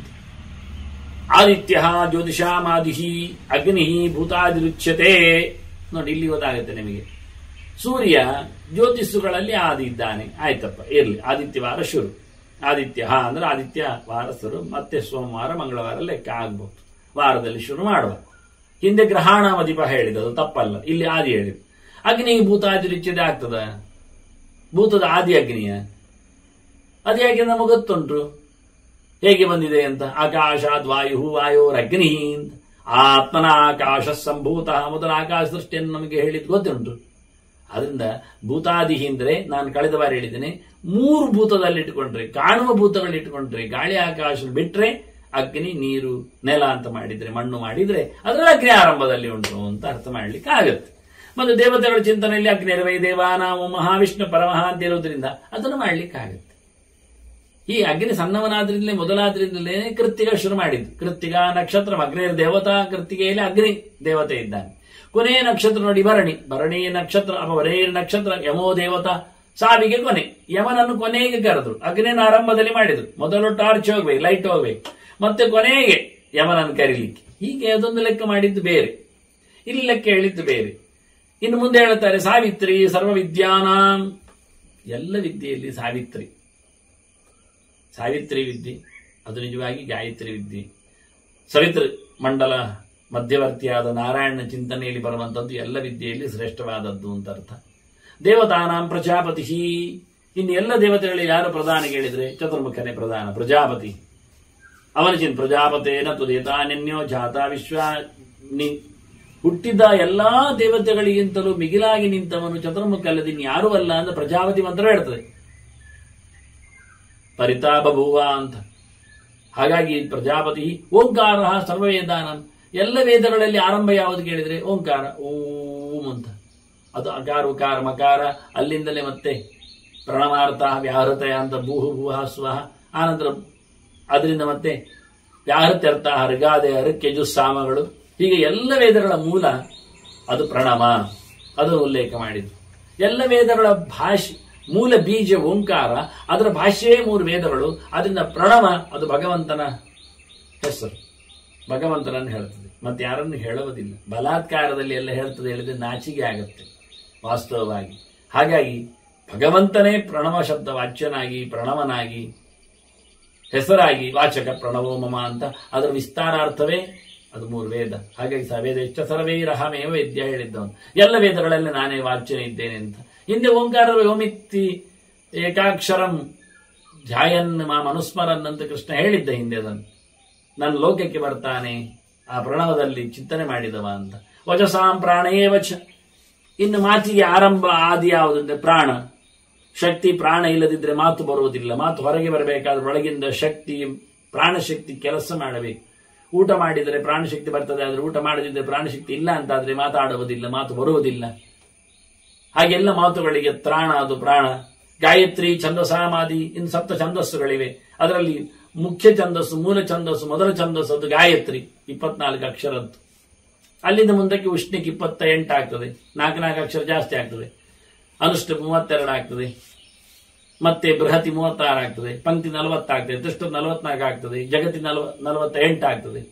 ಆದಿತ್ಯ ಜ್ಯೋತಿಷಾಮಾದಿಹಿ ಅಗ್ನಿ ಭೂತಾದಿರುಚ್ಯತೆ. ನೋಡಿ ಇಲ್ಲಿ ಗೊತ್ತಾಗುತ್ತೆ ನಿಮಗೆ. ಸೂರ್ಯ ಜ್ಯೋತಿಷುಗಳಲ್ಲಿ ಆದಿ ಇದ್ದಾನೆ, ಆಯ್ತಪ್ಪ ಇರ್ಲಿ, ಆದಿತ್ಯವಾರ ಶುರು. ಆದಿತ್ಯ ಅಂದ್ರೆ ಆದಿತ್ಯ ವಾರ ಶುರು, ಮತ್ತೆ ಸೋಮವಾರ ಮಂಗಳವಾರ ಲೆಕ್ಕ ಆಗ್ಬಹುದು, ವಾರದಲ್ಲಿ ಶುರು ಮಾಡುವ. ಹಿಂದೆ ಗ್ರಹಣಾಮದೀಪ ಹೇಳಿದದು ತಪ್ಪಲ್ಲ, ಇಲ್ಲಿ ಆದಿ ಹೇಳಿದ್ದು. ಅಗ್ನಿ ಭೂತಾದಿರುಚ್ಯತೆ ಆಗ್ತದ? ಭೂತದ ಆದಿ ಅಗ್ನಿಯ ಅದು ಯಾಕೆ ನಮಗೆ ಗೊತ್ತುಂಟು ಹೇಗೆ ಬಂದಿದೆ ಅಂತ. ಆಕಾಶಾದ್ ವಾಯು ವಾಯೋರಗ್ನಿ ಅಂತ. ಆತ್ಮನ ಆಕಾಶ ಸಂಭೂತ, ಮೊದಲ ಆಕಾಶ ಸೃಷ್ಟಿಯನ್ನು ನಮಗೆ ಹೇಳಿದ್ದು ಗೊತ್ತುಂಟು. ಅದರಿಂದ ಭೂತಾದಿ ಅಂದ್ರೆ ನಾನು ಕಳೆದ ಬಾರಿ ಹೇಳಿದ್ದೇನೆ, 3 ಭೂತದಲ್ಲಿ ಇಟ್ಕೊಂಡ್ರೆ, ಕಾಣುವ ಭೂತಗಳಿಟ್ಕೊಂಡ್ರೆ, ಗಾಳಿ ಆಕಾಶ ಬಿಟ್ರೆ ಅಗ್ನಿ ನೀರು ನೆಲ ಅಂತ ಮಾಡಿದ್ರೆ, ಮಣ್ಣು ಮಾಡಿದ್ರೆ ಅದರಲ್ಲಿ ಅಗ್ನಿ ಆರಂಭದಲ್ಲಿ ಉಂಟು ಅಂತ ಅರ್ಥ ಮಾಡ್ಲಿಕ್ಕೆ ಆಗುತ್ತೆ. ಮತ್ತೆ ದೇವತೆಗಳ ಚಿಂತನೆಯಲ್ಲಿ ಅಗ್ನಿರ್ವೈ ದೇವಾನಾಮ ಮಹಾವಿಷ್ಣು ಪರಮಃ ಅಂತ ಇರೋದ್ರಿಂದ ಅದನ್ನು ಮಾಡ್ಲಿಕ್ಕೆ ಆಗುತ್ತೆ. ಈ ಅಗ್ನಿ ಸಣ್ಣವನಾದ್ರಿಂದಲೇ ಮೊದಲಾದ್ರಿಂದಲೇ ಕೃತ್ತಿಗ ಶುರು ಮಾಡಿದ್ದು. ಕೃತ್ತಿಗ ನಕ್ಷತ್ರ ಅಗ್ನಿರ್ ದೇವತಾ, ಕೃತ್ತಿಗೆಯಲ್ಲಿ ಅಗ್ನಿ ದೇವತೆ ಇದ್ದಾನೆ. ಕೊನೆಯ ನಕ್ಷತ್ರ ನೋಡಿ ಭರಣಿ ನಕ್ಷತ್ರ, ವರೇರ್ ನಕ್ಷತ್ರ ಯಮೋ ದೇವತಾ, ಸಾವಿಗೆ ಕೊನೆ. ಯಮನನ್ನು ಕೊನೆಗೆ ಕರೆದ್ರು, ಅಗ್ನಿಯನ್ನು ಆರಂಭದಲ್ಲಿ ಮಾಡಿದ್ರು. ಮೊದಲು ಟಾರ್ಚ್ ಹೋಗ್ಬೇಕು, ಲೈಟ್ ಹೋಗ್ಬೇಕು, ಮತ್ತೆ ಕೊನೆಗೆ ಯಮನನ್ನು ಕರೀಲಿಕ್ಕೆ. ಹೀಗೆ ಅದೊಂದು ಲೆಕ್ಕ ಮಾಡಿದ್ದು ಬೇರೆ, ಇಲ್ಲಿ ಲೆಕ್ಕ ಹೇಳಿದ್ದು ಬೇರೆ. ಇನ್ನು ಮುಂದೆ ಹೇಳ್ತಾರೆ ಸಾವಿತ್ರಿ ಸರ್ವ ವಿದ್ಯಾನಾಂ. ಎಲ್ಲ ವಿದ್ಯೆಯಲ್ಲಿ ಸಾವಿತ್ರಿ ವಿದ್ಯೆ ಅದು ನಿಜವಾಗಿ ಗಾಯತ್ರಿ ವಿದ್ಯೆ. ಸವಿತೃ ಮಂಡಲ ಮಧ್ಯವರ್ತಿಯಾದ ನಾರಾಯಣನ ಚಿಂತನೆಯಲ್ಲಿ ಬರುವಂತದ್ದು ಎಲ್ಲ ವಿದ್ಯೆಯಲ್ಲಿ ಶ್ರೇಷ್ಠವಾದದ್ದು ಅಂತ ಅರ್ಥ. ದೇವತಾನಾಂ ಪ್ರಜಾಪತಿ. ಇನ್ನು ಎಲ್ಲ ದೇವತೆಗಳಿಗೆ ಯಾರು ಪ್ರಧಾನ ಕೇಳಿದ್ರೆ ಚತುರ್ಮುಖನೇ ಪ್ರಧಾನ, ಪ್ರಜಾಪತಿ. ಅವನ ಪ್ರಜಾಪತೇನ ತುದೇತಾನ್ಯನ್ಯೋ ಜಾತ ವಿಶ್ವ. ಹುಟ್ಟಿದ ಎಲ್ಲಾ ದೇವತೆಗಳಿಗಿಂತಲೂ ಮಿಗಿಲಾಗಿ ನಿಂತವನು ಚತುರ್ಮುಖ ಅಲ್ಲದಿನ್ ಯಾರೂ ಅಲ್ಲ ಅಂತ ಪ್ರಜಾಪತಿ ಮಂತ್ರ ಹೇಳ್ತದೆ, ಪರಿತಾಪಭೂವ ಅಂತ. ಹಾಗಾಗಿ ಪ್ರಜಾಪತಿ ಓಂಕಾರ ಸರ್ವವೇದಾನಂ. ಎಲ್ಲ ವೇದಗಳಲ್ಲಿ ಆರಂಭ ಯಾವುದು ಕೇಳಿದ್ರೆ ಓಂಕಾರ, ಓಂ ಅಂತ. ಅದು ಅಕಾರ ಉಕಾರ ಮಕಾರ, ಅಲ್ಲಿಂದಲೇ ಮತ್ತೆ ಪ್ರಣವಾರ್ಥ ವ್ಯಾಹೃತಯ ಅಂತ ಭೂಹು ಭೂಹ ಸ್ವಹ. ಆನಂತರ ಅದರಿಂದ ಮತ್ತೆ ವ್ಯಾಹೃತ್ಯರ್ಥ ಋಗಾದಯ ಋಕ್ಯಜುಸ್ಸಾಮಗಳು. ಹೀಗೆ ಎಲ್ಲ ವೇದಗಳ ಮೂಲ ಅದು ಪ್ರಣವ, ಅದನ್ನು ಉಲ್ಲೇಖ ಮಾಡಿದ್ದು. ಎಲ್ಲ ವೇದಗಳ ಭಾಷೆ ಮೂಲ ಬೀಜ ಓಂಕಾರ, ಅದರ ಭಾಷೆಯೇ 3 ವೇದಗಳು. ಅದರಿಂದ ಪ್ರಣವ ಅದು ಭಗವಂತನ ಹೆಸರು, ಭಗವಂತನನ್ನು ಹೇಳ್ತದೆ, ಮತ್ತೆ ಯಾರನ್ನು ಹೇಳುವುದಿಲ್ಲ. ಬಲಾತ್ಕಾರದಲ್ಲಿ ಎಲ್ಲ ಹೇಳ್ತದೆ ಹೇಳಿದ್ರೆ ನಾಚಿಕೆ ಆಗುತ್ತೆ ವಾಸ್ತವವಾಗಿ. ಹಾಗಾಗಿ ಭಗವಂತನೇ ಪ್ರಣವ ಶಬ್ದ ವಾಚ್ಯನಾಗಿ, ಪ್ರಣವನಾಗಿ, ಹೆಸರಾಗಿ, ವಾಚಕ ಪ್ರಣವೋ ಮಮ ಅಂತ ಅದರ ವಿಸ್ತಾರಾರ್ಥವೇ ಅದು 3 ವೇದ. ಹಾಗಾಗಿ ವೇದ ಇಷ್ಟ ಸರ್ವೈರಹಮೇವ ವೇದ್ಯ ಹೇಳಿದ್ದವನು. ಎಲ್ಲ ವೇದಗಳಲ್ಲಿ ನಾನೇ ವಾಚ್ಯನ ಇದ್ದೇನೆ ಅಂತ. ಹಿಂದೆ ಓಂಕಾರ ಓಮಿತ್ತಿ ಏಕಾಕ್ಷರಂ ಧ್ಯಾಯನ್ ಮನುಸ್ಮರನ್ ಅಂತ ಕೃಷ್ಣ ಹೇಳಿದ್ದ ಹಿಂದೆ. ಅದನ್ನು ನನ್ನ ಲೋಕಕ್ಕೆ ಬರ್ತಾನೆ ಆ ಪ್ರಣವದಲ್ಲಿ ಚಿಂತನೆ ಮಾಡಿದವ ಅಂತ. ವಚಸಾಂ ಪ್ರಾಣಯೇ ವಚ. ಇನ್ನು ಮಾತಿಗೆ ಆರಂಭ ಆದಿ ಯಾವುದಂದ್ರೆ ಪ್ರಾಣ ಶಕ್ತಿ. ಪ್ರಾಣ ಇಲ್ಲದಿದ್ರೆ ಮಾತು ಬರುವುದಿಲ್ಲ. ಮಾತು ಹೊರಗೆ ಬರಬೇಕಾದ್ರೆ ಒಳಗಿಂದ ಶಕ್ತಿ, ಪ್ರಾಣಶಕ್ತಿ ಕೆಲಸ ಮಾಡಬೇಕು. ಊಟ ಮಾಡಿದರೆ ಪ್ರಾಣಶಕ್ತಿ ಬರ್ತದೆ, ಆದ್ರೆ ಊಟ ಮಾಡದಿದ್ದರೆ ಪ್ರಾಣಶಕ್ತಿ ಇಲ್ಲ ಅಂತಾದ್ರೆ ಮಾತಾಡುವುದಿಲ್ಲ, ಮಾತು ಬರುವುದಿಲ್ಲ. ಹಾಗೆಲ್ಲ ಮಾತುಗಳಿಗೆ ತ್ರಾಣ ಅದು ಪ್ರಾಣ. ಗಾಯತ್ರಿ ಛಂದಸಾಮಾದಿ ಇನ್ನು 7 ಛಂದಸ್ಸುಗಳಿವೆ. ಅದರಲ್ಲಿ ಮುಖ್ಯ ಛಂದಸ್ಸು, ಮೂಲ ಛಂದಸ್ಸು, ಮೊದಲ ಛಂದಸ್ಸು ಅದು ಗಾಯತ್ರಿ, 24 ಅಕ್ಷರದ್ದು. ಅಲ್ಲಿಂದ ಮುಂದಕ್ಕೆ ಉಷ್ಣಿಕ್ 28 ಆಗ್ತದೆ, 4 ಅಕ್ಷರ ಜಾಸ್ತಿ ಆಗ್ತದೆ. ಅನುಷ್ಠ 32 ಆಗ್ತದೆ, ಮತ್ತೆ ಬೃಹತಿ 36 ಆಗ್ತದೆ, ಪಂಕ್ತಿ 40 ಆಗ್ತದೆ, ತುಷ್ಟ 44 ಆಗ್ತದೆ, ಜಗತಿ 48 ಆಗ್ತದೆ.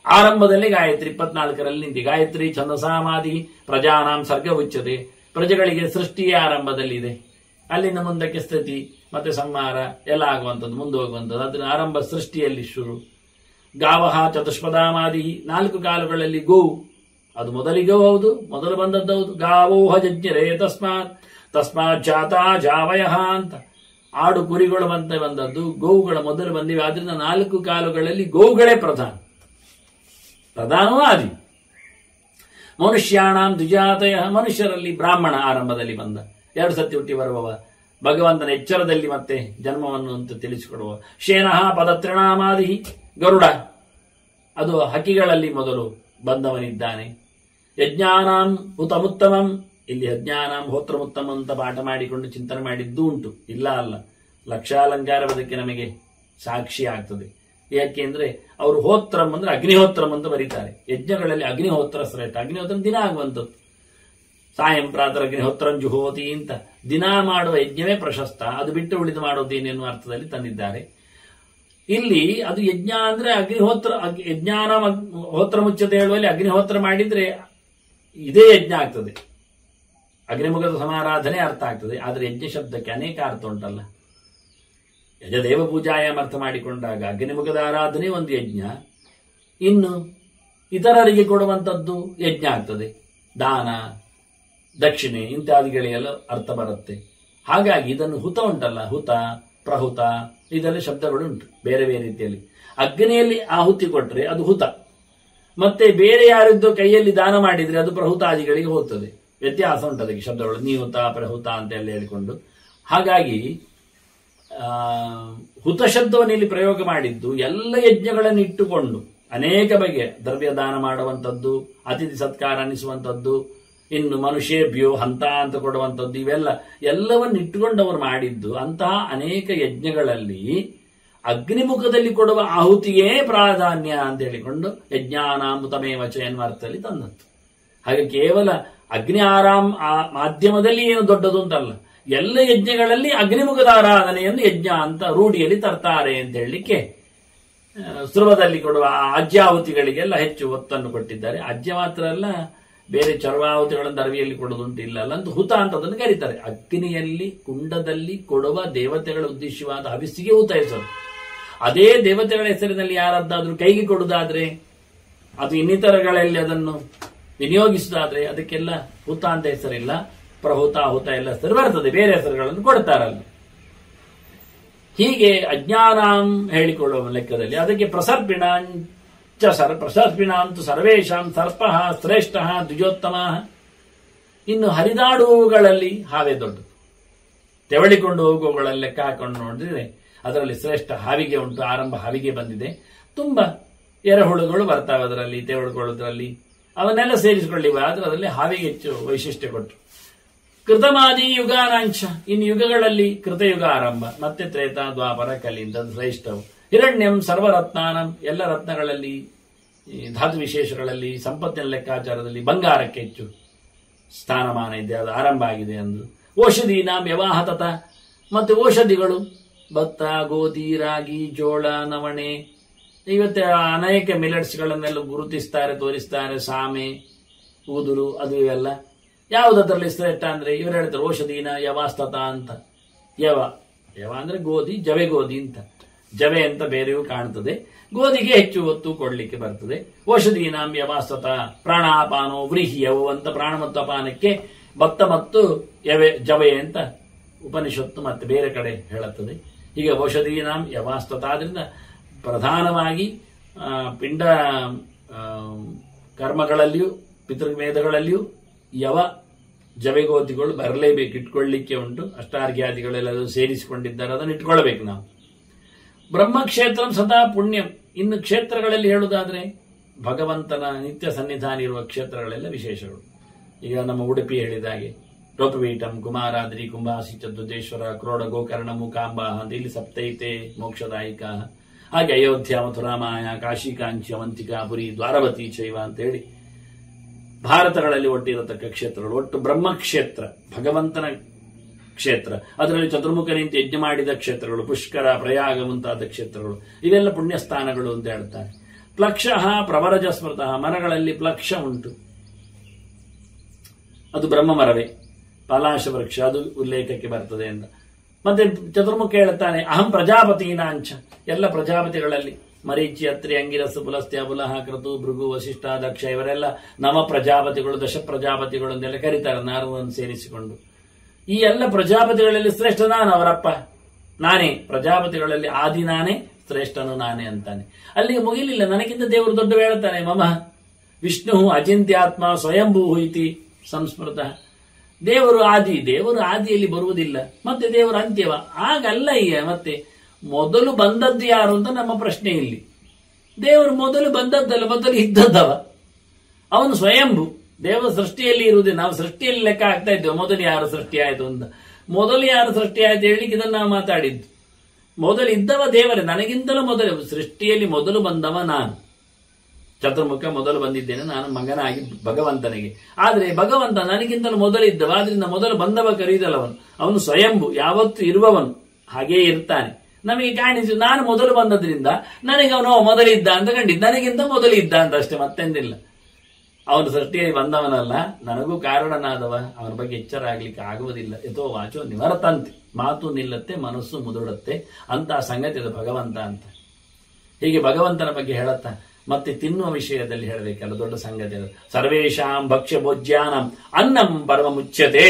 ಆರಂಭದಲ್ಲಿ ಗಾಯತ್ರಿ 24ರಲ್ಲಿ ನಿಂತಿ ಗಾಯತ್ರಿ ಛಂದಸಾಮಾಧಿ ಪ್ರಜಾನಾಂ ಸರ್ಗ ಉಚ್ಯತೆ. ಪ್ರಜೆಗಳಿಗೆ ಸೃಷ್ಟಿಯ ಆರಂಭದಲ್ಲಿದೆ. ಅಲ್ಲಿಂದ ಮುಂದಕ್ಕೆ ಸ್ಥಿತಿ ಮತ್ತೆ ಸಂಹಾರ ಎಲ್ಲ ಆಗುವಂಥದ್ದು, ಮುಂದೆ ಹೋಗುವಂಥದ್ದು. ಅದನ್ನ ಆರಂಭ ಸೃಷ್ಟಿಯಲ್ಲಿ ಶುರು. ಗಾವಹ ಚತುಷ್ಪದಾಮಾದಿ 4 ಕಾಲುಗಳಲ್ಲಿ ಗೋವು, ಅದು ಮೊದಲಿಗೂ ಹೌದು, ಮೊದಲು ಬಂದದ್ದು. ಗಾವೋಹ ಜಜ್ಞರೇ ತಸ್ಮಾತ್ ಜಾತಾ ಜಾವಯ ಅಂತ ಆಡು ಕುರಿಗಳು ಬಂದದ್ದು, ಗೋವುಗಳ ಮೊದಲು ಬಂದಿವೆ. ಆದ್ರಿಂದ 4 ಕಾಲುಗಳಲ್ಲಿ ಗೋವುಗಳೇ ಪ್ರಧಾನವೂ ಆದಿ. ಮನುಷ್ಯಾಣಾಂ ದ್ವಿಜಾತಯ, ಮನುಷ್ಯರಲ್ಲಿ ಬ್ರಾಹ್ಮಣ ಆರಂಭದಲ್ಲಿ ಬಂದ, 2 ಸತಿ ಹುಟ್ಟಿ ಬರುವವ, ಭಗವಂತನ ಎಚ್ಚರದಲ್ಲಿ ಮತ್ತೆ ಜನ್ಮವನ್ನು ಅಂತ ತಿಳಿಸಿಕೊಡುವ. ಶೇನಃ ಪದತ್ರಿಣಾಮಾದಿ, ಗರುಡ, ಅದು ಹಕ್ಕಿಗಳಲ್ಲಿ ಮೊದಲು ಬಂದವನಿದ್ದಾನೆ. ಯಜ್ಞಾನಾಂ ಹುತಮುತ್ತಮಂ, ಇಲ್ಲಿ ಯಜ್ಞಾನಾಂ ಹೋತ್ರಮುತ್ತಮ ಅಂತ ಪಾಠ ಮಾಡಿಕೊಂಡು ಚಿಂತನೆ ಮಾಡಿದ್ದೂ ಉಂಟು, ಇಲ್ಲ ಅಲ್ಲ. ಲಕ್ಷಾಲಂಕಾರ ಅದಕ್ಕೆ ನಮಗೆ ಸಾಕ್ಷಿ ಆಗ್ತದೆ. ಯಾಕೆಂದ್ರೆ ಅವರು ಹೋತ್ರಂ ಅಂದ್ರೆ ಅಗ್ನಿಹೋತ್ರಂ ಅಂತ ಬರೀತಾರೆ. ಯಜ್ಞಗಳಲ್ಲಿ ಅಗ್ನಿಹೋತ್ರ ಶ್ರೇಷ್ಠ. ಅಗ್ನಿಹೋತ್ರ ದಿನ ಆಗುವಂಥದ್ದು. ಸಾಯಂ ಪ್ರಾತಃ ಅಗ್ನಿಹೋತ್ರಂ ಜುಹೋತಿ ಅಂತ ದಿನ ಮಾಡುವ ಯಜ್ಞವೇ ಪ್ರಶಸ್ತ. ಅದು ಬಿಟ್ಟು ಉಳಿದು ಮಾಡೋದೇನೆನ್ನುವ ಅರ್ಥದಲ್ಲಿ ತಂದಿದ್ದಾರೆ. ಇಲ್ಲಿ ಅದು ಯಜ್ಞ ಅಂದ್ರೆ ಅಗ್ನಿಹೋತ್ರ, ಯಜ್ಞಾನ ಹೋತ್ರ ಮುಚ್ಚತೆ ಹೇಳುವಲ್ಲಿ ಅಗ್ನಿಹೋತ್ರ ಮಾಡಿದ್ರೆ ಇದೇ ಯಜ್ಞ ಆಗ್ತದೆ. ಅಗ್ನಿಮುಖದ ಸಮಾರಾಧನೆ ಅರ್ಥ ಆಗ್ತದೆ. ಆದರೆ ಯಜ್ಞ ಶಬ್ದಕ್ಕೆ ಅನೇಕ ಅರ್ಥ ಉಂಟಲ್ಲ. ಯಜದೇವ ಪೂಜಾಯಾಮ್ ಅರ್ಥ ಮಾಡಿಕೊಂಡಾಗ ಅಗ್ನಿಮುಖದ ಆರಾಧನೆ ಒಂದು ಯಜ್ಞ, ಇನ್ನು ಇತರರಿಗೆ ಕೊಡುವಂಥದ್ದು ಯಜ್ಞ ಆಗ್ತದೆ. ದಾನ ದಕ್ಷಿಣೆ ಇತ್ಯಾದಿಗಳಿಗೆಲ್ಲ ಅರ್ಥ ಬರುತ್ತೆ. ಹಾಗಾಗಿ ಇದನ್ನು ಹುತ ಉಂಟಲ್ಲ, ಹುತ ಪ್ರಹುತ ಇದೆಲ್ಲ ಶಬ್ದಗಳು ಉಂಟು ಬೇರೆ ಬೇರೆ ರೀತಿಯಲ್ಲಿ. ಅಗ್ನಿಯಲ್ಲಿ ಆಹುತಿ ಕೊಟ್ಟರೆ ಅದು ಹುತ, ಮತ್ತೆ ಬೇರೆ ಯಾರಿದ್ದೋ ಕೈಯಲ್ಲಿ ದಾನ ಮಾಡಿದ್ರೆ ಅದು ಪ್ರಹುತಾದಿಗಳಿಗೆ ಹೋಗ್ತದೆ. ವ್ಯತ್ಯಾಸ ಉಂಟು ಅದಕ್ಕೆ ಶಬ್ದಗಳು, ನಿಹುತ ಪ್ರಹುತ ಅಂತ ಎಲ್ಲ ಹೇಳಿಕೊಂಡು. ಹಾಗಾಗಿ ಹುತ ಶಬ್ದವನ್ನು ಇಲ್ಲಿ ಪ್ರಯೋಗ ಮಾಡಿದ್ದು ಎಲ್ಲ ಯಜ್ಞಗಳನ್ನು ಇಟ್ಟುಕೊಂಡು ಅನೇಕ ಬಗೆಯ ದ್ರವ್ಯ ದಾನ ಮಾಡುವಂಥದ್ದು, ಅತಿಥಿ ಸತ್ಕಾರ ಅನ್ನಿಸುವಂಥದ್ದು, ಇನ್ನು ಮನುಷ್ಯೇಭ್ಯೋ ಹಂತ ಅಂತ ಕೊಡುವಂಥದ್ದು, ಎಲ್ಲವನ್ನು ಇಟ್ಟುಕೊಂಡು ಅವರು ಮಾಡಿದ್ದು. ಅಂತಹ ಅನೇಕ ಯಜ್ಞಗಳಲ್ಲಿ ಅಗ್ನಿಮುಖದಲ್ಲಿ ಕೊಡುವ ಆಹುತಿಯೇ ಪ್ರಾಧಾನ್ಯ ಅಂತ ಹೇಳಿಕೊಂಡು ಯಜ್ಞಾನಾಮೃತಮೇವಚ ಎನ್ನುವ ಅರ್ಥದಲ್ಲಿ ತಂದದ್ದು. ಹಾಗೆ ಕೇವಲ ಅಗ್ನಿ ಮಾಧ್ಯಮದಲ್ಲಿ ಏನು ದೊಡ್ಡದು ಅಂತಲ್ಲ, ಎಲ್ಲ ಯಜ್ಞಗಳಲ್ಲಿ ಅಗ್ನಿಮುಖದ ಆರಾಧನೆಯನ್ನು ಯಜ್ಞ ಅಂತ ರೂಢಿಯಲ್ಲಿ ತರ್ತಾರೆ ಅಂತ ಹೇಳಲಿಕ್ಕೆ ಸುಲಭದಲ್ಲಿ ಕೊಡುವ ಅಜ್ಯಾಹುತಿಗಳಿಗೆಲ್ಲ ಹೆಚ್ಚು ಒತ್ತನ್ನು ಕೊಟ್ಟಿದ್ದಾರೆ. ಅಜ್ಯ ಮಾತ್ರ ಅಲ್ಲ, ಬೇರೆ ಚರ್ವಾಹುತಿಗಳನ್ನು ಅರವಿಯಲ್ಲಿ ಕೊಡೋದುಂಟು, ಇಲ್ಲ ಅಲ್ಲ ಅಂತ ಹುತ ಅಂತ ಅದನ್ನು ಕರೀತಾರೆ. ಅಗ್ನಿಯಲ್ಲಿ ಕುಂಡದಲ್ಲಿ ಕೊಡುವ ದೇವತೆಗಳ ಉದ್ದೇಶವಾದ ಹವಿಸ್ಸಿಗೆ ಹುತ ಹೆಸರು. ಅದೇ ದೇವತೆಗಳ ಹೆಸರಿನಲ್ಲಿ ಯಾರದ್ದಾದ್ರೂ ಕೈಗೆ ಕೊಡುವುದಾದ್ರೆ, ಅದು ಇನ್ನಿತರಗಳಲ್ಲಿ ಅದನ್ನು ವಿನಿಯೋಗಿಸುವುದಾದ್ರೆ ಅದಕ್ಕೆಲ್ಲ ಹುತ ಅಂತ ಹೆಸರಿಲ್ಲ. ಪ್ರಹುತ ಹುತ ಎಲ್ಲ ಹೆಸರು ಬರ್ತದೆ, ಬೇರೆ ಹೆಸರುಗಳನ್ನು ಕೊಡ್ತಾರಲ್ಲ. ಹೀಗೆ ಅಜ್ಞಾನಾಂ ಹೇಳಿಕೊಳ್ಳುವ ಲೆಕ್ಕದಲ್ಲಿ ಅದಕ್ಕೆ ಪ್ರಸರ್ಪಿಣಾಂತು ಸರ್ವೇಶಾಂ ಸರ್ಪಃ ಶ್ರೇಷ್ಠ ದ್ವಿಜೋತ್ತಮ. ಇನ್ನು ಹರಿದಾಡುವುಗಳಲ್ಲಿ ಹಾವೇ ದೊಡ್ಡದು. ತೆವಳಿಕೊಂಡು ಹೋಗುವವುಗಳಲ್ಲಿ ಲೆಕ್ಕ ಹಾಕೊಂಡು ನೋಡಿದ್ರೆ ಅದರಲ್ಲಿ ಶ್ರೇಷ್ಠ ಹಾವಿಗೆ ಉಂಟು. ಆರಂಭ ಹಾವಿಗೆ ಬಂದಿದೆ. ತುಂಬಾ ಎರೆಹುಳುಗಳು ಬರ್ತಾವೆ ಅದರಲ್ಲಿ, ತೆವಳುಕೊಳ್ಳೋದ್ರಲ್ಲಿ. ಅವನ್ನೆಲ್ಲ ಸೇರಿಸಿಕೊಳ್ಳಿವೆ. ಆದ್ರೆ ಅದರಲ್ಲಿ ಹಾವಿಗೆ ಹೆಚ್ಚು ವೈಶಿಷ್ಟ್ಯ ಕೊಟ್ಟರು. ಕೃತಮಾದಿ ಯುಗಾನಾಂಶ, ಇನ್ನು ಯುಗಗಳಲ್ಲಿ ಕೃತಯುಗ ಆರಂಭ, ಮತ್ತೆ ತ್ರೇತ ದ್ವಾಪರ ಕಲಿಯಿಂದ ಶ್ರೇಷ್ಠವು. ಹಿರಣ್ಯಂ ಸರ್ವರತ್ನಾನಂ, ಎಲ್ಲ ರತ್ನಗಳಲ್ಲಿ ಧಾತು ವಿಶೇಷಗಳಲ್ಲಿ ಸಂಪತ್ತಿನ ಲೆಕ್ಕಾಚಾರದಲ್ಲಿ ಬಂಗಾರಕ್ಕೆ ಹೆಚ್ಚು ಸ್ಥಾನಮಾನ ಇದೆ, ಅದು ಆರಂಭ ಆಗಿದೆ ಅಂದು. ಔಷಧೀನಾಂ ವ್ಯವಾಹತತ, ಮತ್ತೆ ಔಷಧಿಗಳು ಭತ್ತ ಗೋಧಿ ರಾಗಿ ಜೋಳ ನವಣೆ, ಇವತ್ತೆ ಅನೇಕ ಮಿಲೆಟ್ಸ್ಗಳನ್ನೆಲ್ಲ ಗುರುತಿಸ್ತಾರೆ, ತೋರಿಸ್ತಾರೆ. ಸಾಮೆ ಊದುರು ಅದು ಇವೆಲ್ಲ ಯಾವುದರಲ್ಲಿ ಶ್ರೇಷ್ಠ ಅಂದ್ರೆ ಇವರು ಹೇಳ್ತಾರೆ ಔಷಧೀನ ಯವಾಸ್ತತ ಅಂತ. ಯವ ಅಂದ್ರೆ ಗೋಧಿ, ಜವೆ ಗೋಧಿ ಅಂತ. ಜವೆ ಅಂತ ಬೇರೆಯೂ ಕಾಣ್ತದೆ, ಗೋಧಿಗೆ ಹೆಚ್ಚು ಒತ್ತು ಕೊಡ್ಲಿಕ್ಕೆ ಬರ್ತದೆ. ಔಷಧೀನಾಂ ಯವಾಸ್ತತ ಪ್ರಾಣಾಪಾನೋ ವ್ರೀಹಿಯವು ಅಂತ ಪ್ರಾಣ ಮತ್ತು ಅಪಾನಕ್ಕೆ ಭತ್ತ ಮತ್ತು ಜವೆ ಅಂತ ಉಪನಿಷತ್ತು ಮತ್ತೆ ಬೇರೆ ಕಡೆ ಹೇಳುತ್ತದೆ. ಹೀಗೆ ಔಷಧೀನಾಂ ಯವಾಸ್ತತ. ಆದ್ರಿಂದ ಪ್ರಧಾನವಾಗಿ ಪಿಂಡ ಕರ್ಮಗಳಲ್ಲಿಯೂ ಪಿತೃಮೇಧಗಳಲ್ಲಿಯೂ ಯವ ಜವೆಗೋಧಿಗಳು ಬರಲೇಬೇಕು, ಇಟ್ಕೊಳ್ಳಿಕ್ಕೆ ಉಂಟು. ಅಷ್ಟಾರ್ಘ್ಯಾದಿಗಳೆಲ್ಲರೂ ಸೇರಿಸಿಕೊಂಡಿದ್ದಾರೆ, ಅದನ್ನು ಇಟ್ಕೊಳ್ಬೇಕು ನಾವು. ಬ್ರಹ್ಮಕ್ಷೇತ್ರಂ ಸದಾ ಪುಣ್ಯಂ. ಇನ್ನು ಕ್ಷೇತ್ರಗಳಲ್ಲಿ ಹೇಳುವುದಾದ್ರೆ ಭಗವಂತನ ನಿತ್ಯ ಸನ್ನಿಧಾನ ಇರುವ ಕ್ಷೇತ್ರಗಳೆಲ್ಲ ವಿಶೇಷಗಳು. ಈಗ ನಮ್ಮ ಉಡುಪಿ ಹೇಳಿದ ಹಾಗೆ ರೋಪವೀಟಂ ಕುಮಾರಾದ್ರಿ ಕುಂಭಾಸಿ ಚತುರ್ದೇಶ್ವರ ಕ್ರೋಡ ಗೋಕರ್ಣ ಮೂಕಾಂಬ ಅಂತ ಇಲ್ಲಿ ಸಪ್ತೈತೆ ಮೋಕ್ಷದಾಯಿಕ. ಹಾಗೆ ಅಯೋಧ್ಯ ಮಥುರಾಮಾಯ ಕಾಶಿ ಕಾಂಚಿ ಅವಂತಿಕಾ ಪುರಿ ದ್ವಾರವತಿ ಚೈವ ಅಂತ ಹೇಳಿ ಭಾರತಗಳಲ್ಲಿ ಒಟ್ಟಿರತಕ್ಕ ಕ್ಷೇತ್ರಗಳು. ಒಟ್ಟು ಬ್ರಹ್ಮಕ್ಷೇತ್ರ ಭಗವಂತನ ಕ್ಷೇತ್ರ, ಅದರಲ್ಲಿ ಚತುರ್ಮುಖ ನಿಂತು ಯಜ್ಞ ಮಾಡಿದ ಕ್ಷೇತ್ರಗಳು, ಪುಷ್ಕರ ಪ್ರಯಾಗ ಮುಂತಾದ ಕ್ಷೇತ್ರಗಳು, ಇವೆಲ್ಲ ಪುಣ್ಯ ಸ್ಥಾನಗಳು ಅಂತ ಹೇಳ್ತಾರೆ. ಪ್ಲಕ್ಷಃ ಪ್ರವರಜ ಸ್ಮೃತಃ, ಮರಗಳಲ್ಲಿ ಪ್ಲಕ್ಷ ಉಂಟು, ಅದು ಬ್ರಹ್ಮ ಮರವೇ, ಪಲಾಶ ವೃಕ್ಷ, ಅದು ಉಲ್ಲೇಖಕ್ಕೆ ಬರ್ತದೆ ಅಂತ. ಮತ್ತೆ ಚತುರ್ಮುಖ ಹೇಳ್ತಾನೆ ಅಹಂ ಪ್ರಜಾಪತೀನಾಂಚ, ಎಲ್ಲ ಪ್ರಜಾಪತಿಗಳಲ್ಲಿ ಮರೀಚಿ, ಅತ್ರಿ, ಅಂಗಿರಸ್, ಪುಲಸ್ತ್ಯ, ಪುಲಹ, ಕ್ರತು, ಭೃಗು, ವಸಿಷ್ಠ, ದಕ್ಷ ಇವರೆಲ್ಲ ನವ ಪ್ರಜಾಪತಿಗಳು, ದಶ ಪ್ರಜಾಪತಿಗಳು ಅಂತೆಲ್ಲ ಕರೀತಾರೆ ನಾರದನ್ನು ಸೇರಿಸಿಕೊಂಡು. ಈ ಎಲ್ಲ ಪ್ರಜಾಪತಿಗಳಲ್ಲಿ ಶ್ರೇಷ್ಠ ನಾನು, ಅವರಪ್ಪ ನಾನೇ, ಪ್ರಜಾಪತಿಗಳಲ್ಲಿ ಆದಿ ನಾನೇ, ಶ್ರೇಷ್ಠನು ನಾನೇ ಅಂತಾನೆ. ಅಲ್ಲಿಗೆ ಮುಗಿಲಿಲ್ಲ, ನನಗಿಂತ ದೇವರು ದೊಡ್ಡ ಹೇಳ್ತಾನೆ. ಮಮ ವಿಷ್ಣು ಅಚಿಂತ್ಯಾತ್ಮ ಸ್ವಯಂಭೂ ಇತಿ ಸಂಸ್ಮೃತ. ದೇವರು ಆದಿ, ದೇವರು ಆದಿಯಲ್ಲಿ ಬರುವುದಿಲ್ಲ, ಮತ್ತೆ ದೇವರು ಅಂತ್ಯವ ಆಗಲ್ಲ. ಈಗ ಮತ್ತೆ ಮೊದಲು ಬಂದದ್ದು ಯಾರು ಅಂತ ನಮ್ಮ ಪ್ರಶ್ನೆ ಇಲ್ಲಿ. ದೇವರು ಮೊದಲು ಬಂದದ್ದಲ್ಲ, ಮೊದಲು ಇದ್ದದ್ದವ, ಅವನು ಸ್ವಯಂಭೂ. ದೇವರು ಸೃಷ್ಟಿಯಲ್ಲಿ ಇರುವುದೇ, ನಾವು ಸೃಷ್ಟಿಯಲ್ಲಿ ಲೆಕ್ಕ ಆಗ್ತಾ ಇದ್ದೇವೆ ಮೊದಲು ಯಾರು ಸೃಷ್ಟಿ ಆಯಿತು ಅಂತ. ಮೊದಲು ಯಾರು ಸೃಷ್ಟಿ ಆಯ್ತು ಹೇಳಲಿಕ್ಕೆ ಇದನ್ನು ನಾವು ಮಾತಾಡಿದ್ದು. ಮೊದಲು ಇದ್ದವ ದೇವರೇ, ನನಗಿಂತಲೂ ಮೊದಲು ಸೃಷ್ಟಿಯಲ್ಲಿ ಮೊದಲು ಬಂದವ ನಾನು. ಚತುರ್ಮುಖ ಮೊದಲು ಬಂದಿದ್ದೇನೆ ನಾನು ಮಗನಾಗಿ ಭಗವಂತನಿಗೆ. ಆದರೆ ಭಗವಂತ ನನಗಿಂತಲೂ ಮೊದಲಿದ್ದವ, ಆದ್ರಿಂದ ಮೊದಲು ಬಂದವ ಕರೀದಲ್ಲವನು, ಅವನು ಸ್ವಯಂಭೂ, ಯಾವತ್ತು ಇರುವವನು, ಹಾಗೇ ಇರ್ತಾನೆ. ನಮಗೆ ಕಾಣಿಸಿ ನಾನು ಮೊದಲು ಬಂದದ್ರಿಂದ ನನಗೆ ಅವನು ಮೊದಲಿದ್ದ ಅಂತ ಕಂಡಿದ್ದು, ನನಗಿಂತ ಮೊದಲಿದ್ದ ಅಂತ ಅಷ್ಟೇ, ಮತ್ತೆಂದಿಲ್ಲ. ಅವನು ಸೃಷ್ಟಿಯಲ್ಲಿ ಬಂದವನಲ್ಲ, ನನಗೂ ಕಾರಣನಾದವ, ಅವನ ಬಗ್ಗೆ ಎಚ್ಚರ ಆಗ್ಲಿಕ್ಕೆ ಆಗುವುದಿಲ್ಲ. ಯಥೋ ವಾಚೋ ನಿವರ್ತಂತೆ, ಮಾತು ನಿಲ್ಲತ್ತೆ, ಮನಸ್ಸು ಮುದುಡುತ್ತೆ ಅಂತ ಸಂಗತಿ ಅದು ಭಗವಂತ ಅಂತ. ಹೀಗೆ ಭಗವಂತನ ಬಗ್ಗೆ ಹೇಳುತ್ತಾ ಮತ್ತೆ ತಿನ್ನುವ ವಿಷಯದಲ್ಲಿ ಹೇಳಬೇಕಲ್ಲ, ದೊಡ್ಡ ಸಂಗತಿ ಅದು. ಸರ್ವೇಷಾಂ ಭಕ್ಷ್ಯ ಭೋಜ್ಯಾನಂ ಅನ್ನಂ ಪರಮ ಮುಚ್ಯತೆ.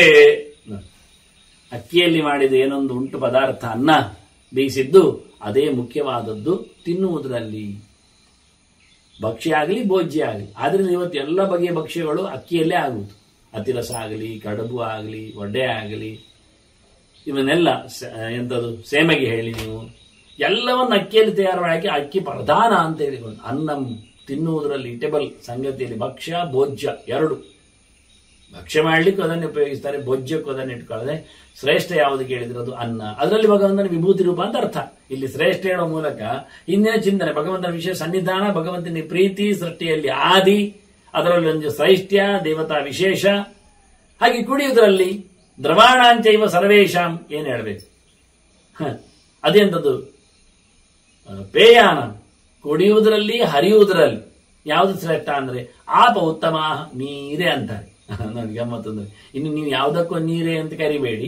ಅಕ್ಕಿಯಲ್ಲಿ ಮಾಡಿದ ಏನೊಂದು ಉಂಟು ಪದಾರ್ಥ, ಅನ್ನ ಬೇಯಿಸಿದ್ದು, ಅದೇ ಮುಖ್ಯವಾದದ್ದು ತಿನ್ನುವುದರಲ್ಲಿ. ಭಕ್ಷ್ಯ ಆಗಲಿ ಭೋಜ್ಯ ಆಗಲಿ. ಆದ್ರಿಂದ ಇವತ್ತು ಎಲ್ಲ ಬಗೆಯ ಭಕ್ಷ್ಯಗಳು ಅಕ್ಕಿಯಲ್ಲೇ ಆಗುವುದು. ಅತಿರಸ ಆಗಲಿ, ಕಡುಬು ಆಗಲಿ, ಒಡ್ಡೆ ಆಗಲಿ, ಇವನ್ನೆಲ್ಲ ಎಂಥದ್ದು ಸೇಮೆಗೆ ಹೇಳಿ ನೀವು, ಎಲ್ಲವನ್ನು ಅಕ್ಕಿಯಲ್ಲಿ ತಯಾರು ಮಾಡಿ, ಅಕ್ಕಿ ಪ್ರಧಾನ ಅಂತ ಹೇಳಿಕೊಂಡು ಅನ್ನಂ ತಿನ್ನುವುದರಲ್ಲಿ ಇಟೇಬಲ್ ಸಂಗತಿಯಲ್ಲಿ ಭಕ್ಷ್ಯ ಭೋಜ್ಯ ಎರಡು. ಭಕ್ಷ್ಯ ಮಾಡಲಿಕ್ಕೂ ಅದನ್ನೇ ಉಪಯೋಗಿಸ್ತಾರೆ, ಭೋಜ್ಯಕ್ಕೂ ಅದನ್ನು ಇಟ್ಕೊಳ್ಳದೆ. ಶ್ರೇಷ್ಠ ಯಾವುದು ಕೇಳಿದ್ರೆ ಅದು ಅನ್ನ. ಅದರಲ್ಲಿ ಭಗವಂತನ ವಿಭೂತಿ ರೂಪ ಅಂತ ಅರ್ಥ. ಇಲ್ಲಿ ಶ್ರೇಷ್ಠ ಹೇಳೋ ಮೂಲಕ ಹಿಂದಿನ ಚಿಂತನೆ, ಭಗವಂತನ ವಿಷಯ ಸನ್ನಿಧಾನ, ಭಗವಂತನ ಪ್ರೀತಿ, ಸೃಷ್ಟಿಯಲ್ಲಿ ಆದಿ, ಅದರಲ್ಲಿ ಒಂದು ಶ್ರೈಷ್ಠ್ಯ, ದೇವತಾ ವಿಶೇಷ. ಹಾಗೆ ಕುಡಿಯುವುದರಲ್ಲಿ ದ್ರವಾಣಾಂಚೈವ ಸರ್ವೇಶಾಂ, ಏನು ಹೇಳಬೇಕು, ಅದೇಂಥದ್ದು ಪೇಯಾನ, ಕುಡಿಯುವುದರಲ್ಲಿ ಹರಿಯುವುದರಲ್ಲಿ ಯಾವುದು ಶ್ರೇಷ್ಠ ಅಂದ್ರೆ ಆಪ ಉತ್ತಮ, ನೀರೇ ಅಂತಾರೆ. ನನಗೆ ಗಮ್ಮತ್ತು ಅಂದ್ರೆ, ಇನ್ನು ನೀವು ಯಾವುದಕ್ಕೂ ನೀರೇ ಅಂತ ಕರಿಬೇಡಿ,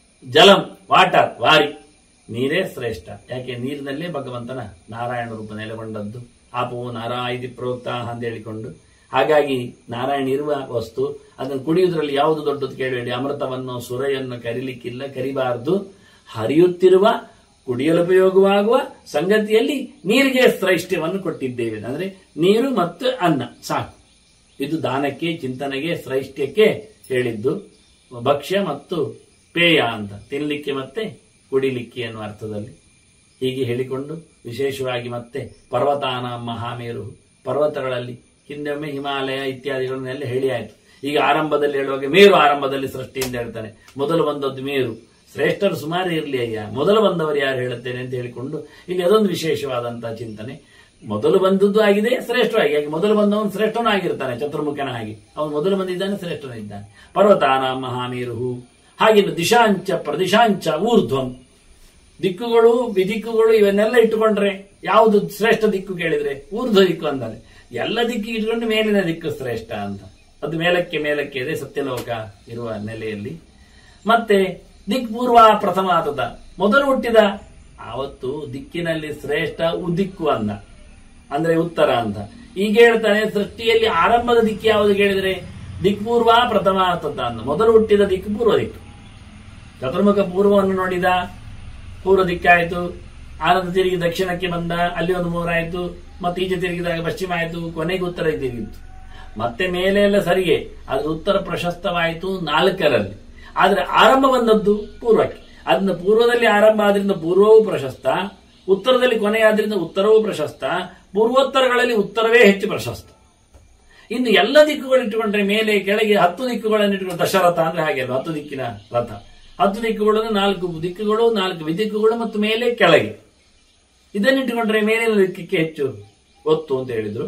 ಜಲಂ ವಾಟರ್ ವಾರಿ, ನೀರೇ ಶ್ರೇಷ್ಠ. ಯಾಕೆ ನೀರಿನಲ್ಲೇ ಭಗವಂತನ ನಾರಾಯಣ ರೂಪ ನೆಲೆಗೊಂಡದ್ದು. ಆಪವು ನಾರಾಯಣಿ ಪ್ರೋಕ್ತ ಅಂತ ಹೇಳಿಕೊಂಡು, ಹಾಗಾಗಿ ನಾರಾಯಣ ಇರುವ ವಸ್ತು, ಅದನ್ನು ಕುಡಿಯುವುದರಲ್ಲಿ ಯಾವುದು ದೊಡ್ಡದು ಕೇಳಬೇಡಿ. ಅಮೃತವನ್ನು ಸುರೆಯನ್ನು ಕರಿಲಿಕ್ಕಿಲ್ಲ, ಕರಿಬಾರದು. ಹರಿಯುತ್ತಿರುವ ಕುಡಿಯಲು ಉಪಯೋಗವಾಗುವ ಸಂಗತಿಯಲ್ಲಿ ನೀರಿಗೆ ಶ್ರೈಷ್ಠ್ಯವನ್ನು ಕೊಟ್ಟಿದ್ದೇವೆ. ಅಂದ್ರೆ ನೀರು ಮತ್ತು ಅನ್ನ ಸಾಕು. ಇದು ದಾನಕ್ಕೆ, ಚಿಂತನೆಗೆ, ಶ್ರೈಷ್ಠ್ಯಕ್ಕೆ ಹೇಳಿದ್ದು. ಭಕ್ಷ್ಯ ಮತ್ತು ಪೇಯ ಅಂತ, ತಿನ್ನಲಿಕ್ಕೆ ಮತ್ತೆ ಕುಡಿಲಿಕ್ಕೆ ಅನ್ನುವ ಅರ್ಥದಲ್ಲಿ ಹೀಗೆ ಹೇಳಿಕೊಂಡು, ವಿಶೇಷವಾಗಿ ಮತ್ತೆ ಪರ್ವತಾನ ಮಹಾಮೇರು, ಪರ್ವತಗಳಲ್ಲಿ ಹಿಂದೊಮ್ಮೆ ಹಿಮಾಲಯ ಇತ್ಯಾದಿಗಳನ್ನೆಲ್ಲ ಹೇಳಿ ಆಯ್ತು. ಈಗ ಆರಂಭದಲ್ಲಿ ಹೇಳುವಾಗ ಮೇರು ಆರಂಭದಲ್ಲಿ ಸೃಷ್ಟಿಯಿಂದ ಹೇಳ್ತಾನೆ, ಮೊದಲು ಬಂದದ್ದು ಮೇರು. ಶ್ರೇಷ್ಠರು ಸುಮಾರು ಇರಲಿ ಅಯ್ಯ, ಮೊದಲು ಬಂದವರು ಯಾರು ಹೇಳುತ್ತೇನೆ ಅಂತ ಹೇಳಿಕೊಂಡು ಇಲ್ಲಿ ಅದೊಂದು ವಿಶೇಷವಾದಂತಹ ಚಿಂತನೆ. ಮೊದಲು ಬಂದದ್ದು ಆಗಿದೆ, ಶ್ರೇಷ್ಠವಾಗಿ. ಹಾಗೆ ಮೊದಲು ಬಂದವನು ಶ್ರೇಷ್ಠನೂ ಆಗಿರ್ತಾನೆ, ಚತುರ್ಮುಖನ ಹಾಗೆ ಅವನು ಮೊದಲು ಬಂದಿದ್ದಾನೆ, ಶ್ರೇಷ್ಠನೂ ಇದ್ದಾನೆ. ಪರ್ವತಾನ ಮಹಾಮೇರು. ಹಾಗೆ ದಿಶಾಂಚ ಪ್ರದಿಶಾಂಚ ಊರ್ಧ್ವಂ, ದಿಕ್ಕುಗಳು ವಿದಿಕ್ಕುಗಳು ಇವನ್ನೆಲ್ಲ ಇಟ್ಟುಕೊಂಡ್ರೆ ಯಾವುದು ಶ್ರೇಷ್ಠ ದಿಕ್ಕು ಕೇಳಿದ್ರೆ ಊರ್ಧ್ವ ದಿಕ್ಕು ಅಂತಾನೆ. ಎಲ್ಲ ದಿಕ್ಕು ಇಟ್ಕೊಂಡು ಮೇಲಿನ ದಿಕ್ಕು ಶ್ರೇಷ್ಠ ಅಂತ. ಅದು ಮೇಲಕ್ಕೆ ಮೇಲಕ್ಕೆ ಇದೆ, ಸತ್ಯಲೋಕ ಇರುವ ನೆಲೆಯಲ್ಲಿ. ಮತ್ತೆ ದಿಕ್ಪೂರ್ವ ಪ್ರಥಮ ಆತದ, ಮೊದಲು ಹುಟ್ಟಿದ ಆವತ್ತು ದಿಕ್ಕಿನಲ್ಲಿ ಶ್ರೇಷ್ಠ ಉದಿಕ್ಕು ಅಂದ, ಅಂದ್ರೆ ಉತ್ತರ ಅಂತ. ಈಗ ಹೇಳ್ತಾನೆ ಸೃಷ್ಟಿಯಲ್ಲಿ ಆರಂಭದ ದಿಕ್ಕು ಯಾವುದು ಕೇಳಿದ್ರೆ ದಿಕ್ಪೂರ್ವ ಪ್ರಥಮ ಆತದ ಅಂದ. ಮೊದಲು ಹುಟ್ಟಿದ ದಿಕ್ಕು ಪೂರ್ವ ದಿಕ್ಕು. ಚತುರ್ಮುಖ ಪೂರ್ವವನ್ನು ನೋಡಿದ, ಪೂರ್ವ ದಿಕ್ಕಾಯಿತು. ಆನಂದ ತಿರುಗಿ ದಕ್ಷಿಣಕ್ಕೆ ಬಂದ, ಅಲ್ಲಿ ಒಂದು ಮೂರಾಯಿತು. ಮತ್ತೆ ಈಚೆ ತಿರುಗಿದಾಗ ಪಶ್ಚಿಮ ಆಯಿತು, ಕೊನೆಗೆ ಉತ್ತರ ತಿರುಗಿತ್ತು. ಮತ್ತೆ ಮೇಲೆ ಎಲ್ಲ ಸರಿಗೆ, ಅದ್ರ ಉತ್ತರ ಪ್ರಶಸ್ತವಾಯಿತು 4ರಲ್ಲಿ. ಆದ್ರೆ ಆರಂಭ ಬಂದದ್ದು ಪೂರ್ವಕ್ಕೆ. ಅದನ್ನ ಪೂರ್ವದಲ್ಲಿ ಆರಂಭ ಆದ್ರಿಂದ ಪೂರ್ವವೂ ಪ್ರಶಸ್ತ, ಉತ್ತರದಲ್ಲಿ ಕೊನೆಯಾದ್ರಿಂದ ಉತ್ತರವೂ ಪ್ರಶಸ್ತ, ಪೂರ್ವೋತ್ತರಗಳಲ್ಲಿ ಉತ್ತರವೇ ಹೆಚ್ಚು ಪ್ರಶಸ್ತ. ಇನ್ನು ಎಲ್ಲ ದಿಕ್ಕುಗಳಿಟ್ಟುಕೊಂಡ್ರೆ ಮೇಲೆ ಕೆಳಗೆ 10 ದಿಕ್ಕುಗಳನ್ನು ಇಟ್ಟುಕೊಂಡು, ದಶರಥ ಅಂದ್ರೆ ಹಾಗೆ ಅಲ್ಲ, 10 ದಿಕ್ಕಿನ ರಥ. 10 ದಿಕ್ಕುಗಳನ್ನು 4 ದಿಕ್ಕುಗಳು, 4 ವಿದಿಕ್ಕುಗಳು ಮತ್ತು ಮೇಲೆ ಕೆಳಗೆ. ಇದನ್ನಿಟ್ಟುಕೊಂಡ್ರೆ ಮೇಲಿನ ದಿಕ್ಕಕ್ಕೆ ಹೆಚ್ಚು ಒತ್ತು ಅಂತ ಹೇಳಿದ್ರು.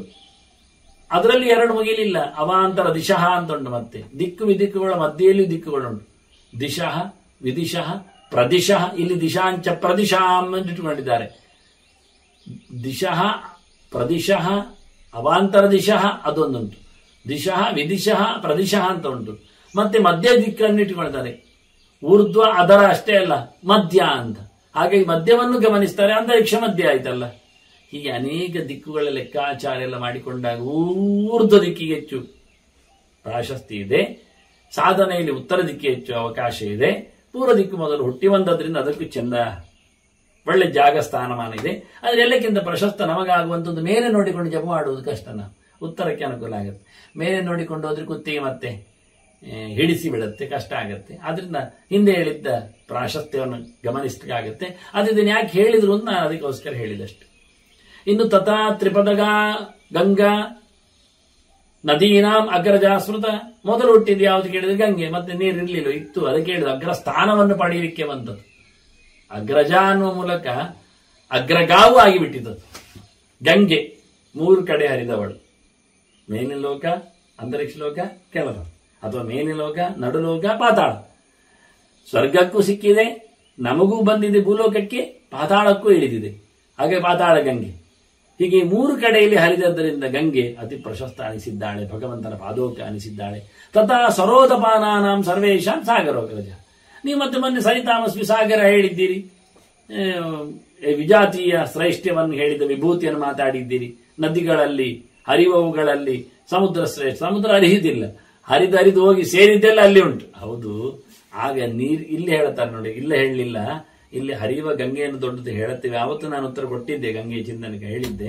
ಅದರಲ್ಲಿ 2 ಮುಗಿಲಿಲ್ಲ, ಅವಾಂತರ ದಿಶಃ ಅಂತ ಉಂಟು. ಮತ್ತೆ ದಿಕ್ಕು ವಿದಿಕ್ಕುಗಳ ಮಧ್ಯೆಯಲ್ಲಿ ದಿಕ್ಕುಗಳುಂಟು. ದಿಶಃ ವಿದಿಶಃ ಪ್ರದಿಶಃ. ಇಲ್ಲಿ ದಿಶಾಂಚ ಪ್ರದಿಶಾಂ ಅಂತ ಇಟ್ಟುಕೊಂಡಿದ್ದಾರೆ. ದಿಶಃ ಪ್ರದಿಶಃ ಅವಾಂತರ ದಿಶಃ ಅದೊಂದುಂಟು, ದಿಶಃ ವಿದಿಶಃ ಪ್ರದಿಶಃ ಅಂತ ಉಂಟು. ಮತ್ತೆ ಮಧ್ಯ ದಿಕ್ಕನ್ನು ಇಟ್ಟುಕೊಳ್ತಾರೆ. ಊರ್ಧ್ವ ಅದರ ಅಷ್ಟೇ ಅಲ್ಲ, ಮಧ್ಯ ಅಂತ. ಹಾಗಾಗಿ ಮಧ್ಯವನ್ನು ಗಮನಿಸ್ತಾರೆ, ಅಂತರಿಕ್ಷ ಮಧ್ಯ ಆಯ್ತಲ್ಲ. ಹೀಗೆ ಅನೇಕ ದಿಕ್ಕುಗಳ ಲೆಕ್ಕಾಚಾರ ಎಲ್ಲ ಮಾಡಿಕೊಂಡಾಗ ಊರ್ಧ್ವ ದಿಕ್ಕಿಗೆ ಹೆಚ್ಚು ಪ್ರಾಶಸ್ತಿ ಇದೆ. ಸಾಧನೆಯಲ್ಲಿ ಉತ್ತರ ದಿಕ್ಕಿಗೆ ಹೆಚ್ಚು ಅವಕಾಶ ಇದೆ. ಪೂರ್ವ ದಿಕ್ಕು ಮೊದಲು ಹುಟ್ಟಿ ಬಂದದ್ರಿಂದ ಅದಕ್ಕೂ ಚೆಂದ ಒಳ್ಳೆ ಜಾಗ ಸ್ಥಾನಮಾನ ಇದೆ. ಆದರೆ ಎಲ್ಲಕ್ಕಿಂತ ಪ್ರಶಸ್ತ ನಮಗಾಗುವಂಥದ್ದು ಮೇಲೆ ನೋಡಿಕೊಂಡು ಜಪ ಮಾಡುವುದು ಕಷ್ಟನ, ಉತ್ತರಕ್ಕೆ ಅನುಕೂಲ ಆಗುತ್ತೆ. ಮೇಲೆ ನೋಡಿಕೊಂಡು ಹೋದ್ರೆ ಕುತ್ತಿಗೆ ಮತ್ತೆ ಹಿಡಿಸಿ ಬಿಡುತ್ತೆ, ಕಷ್ಟ ಆಗುತ್ತೆ. ಆದ್ರಿಂದ ಹಿಂದೆ ಹೇಳಿದ್ದ ಪ್ರಾಶಸ್ತ್ಯವನ್ನು ಗಮನಿಸಲಿಕ್ಕಾಗತ್ತೆ. ಅದನ್ನು ಯಾಕೆ ಹೇಳಿದ್ರು ಅಂತ ನಾನು ಅದಕ್ಕೋಸ್ಕರ ಹೇಳಿದಷ್ಟು. ಇನ್ನು ತಥಾ ತ್ರಿಪದಗ ಗಂಗಾ ನದೀನಾಂ ಅಗ್ರಜಾಸ್ಮೃತ, ಮೊದಲು ಹುಟ್ಟಿದ್ದು ಯಾವುದು ಕೇಳಿದ್ರೆ ಗಂಗೆ, ಮತ್ತೆ ನೀರಿರ್ಲಿಲ್ಲ ಇತ್ತು, ಅದಕ್ಕೆ ಹೇಳಿದ್ರು ಅಗ್ರ ಸ್ಥಾನವನ್ನು ಪಡೆಯಲಿಕ್ಕೆ ಬಂದದ್ದು. ಅಗ್ರಜ ಅನ್ನುವ ಮೂಲಕ ಅಗ್ರಗಾವು ಆಗಿಬಿಟ್ಟಿದ್ದದು. ಗಂಗೆ 3 ಕಡೆ ಹರಿದವಳು, ಮೇಲಿನ ಲೋಕ, ಅಂತರಿಕ್ಷ ಲೋಕ, ಕೆಳಗ, ಅಥವಾ ಮೇಲಿನ ಲೋಕ, ನಡುಲೋಕ, ಪಾತಾಳ. ಸ್ವರ್ಗಕ್ಕೂ ಸಿಕ್ಕಿದೆ, ನಮಗೂ ಬಂದಿದೆ, ಭೂಲೋಕಕ್ಕೆ, ಪಾತಾಳಕ್ಕೂ ಇಳಿದಿದೆ. ಹಾಗೆ ಪಾತಾಳ ಗಂಗೆ. ಹೀಗೆ 3 ಕಡೆಯಲ್ಲಿ ಹರಿದದ್ದರಿಂದ ಗಂಗೆ ಅತಿ ಪ್ರಶಸ್ತ ಅನಿಸಿದ್ದಾಳೆ, ಭಗವಂತನ ಪಾದೋಕ ಅನಿಸಿದ್ದಾಳೆ. ತಥಾ ಸರೋದಪಾನಾಂ ಸರ್ವೇಶಾಂ ಸಾಗರೋಗ್ರಜ. ನೀವು ಮತ್ತೆ ಮೊನ್ನೆ ಸರಿತಾಮಸ್ವಿ ಸಾಗರ ಹೇಳಿದ್ದೀರಿ, ವಿಜಾತೀಯ ಶ್ರೇಷ್ಠ್ಯವನ್ನು ಹೇಳಿದ ವಿಭೂತಿಯನ್ನು ಮಾತಾಡಿದ್ದೀರಿ. ನದಿಗಳಲ್ಲಿ ಹರಿಯುವವುಗಳಲ್ಲಿ ಸಮುದ್ರ ಶ್ರೇಷ್ಠ, ಸಮುದ್ರ ಹರಿಯುವುದಿಲ್ಲ, ಹರಿದು ಹೋಗಿ ಸೇರಿದ್ದೆಲ್ಲ ಅಲ್ಲಿ ಉಂಟು. ಹೌದು, ಆಗ ನೀರು ಇಲ್ಲಿ ಹೇಳ್ತಾರೆ ನೋಡಿ, ಇಲ್ಲ ಹೇಳಲಿಲ್ಲ, ಇಲ್ಲಿ ಹರಿಯುವ ಗಂಗೆಯನ್ನು ದೊಡ್ಡದು ಹೇಳುತ್ತೇವೆ. ಆವತ್ತು ನಾನು ಉತ್ತರ ಕೊಟ್ಟಿದ್ದೆ, ಗಂಗೆ ಚಿಂತನೆಗೆ ಹೇಳಿದ್ದೆ.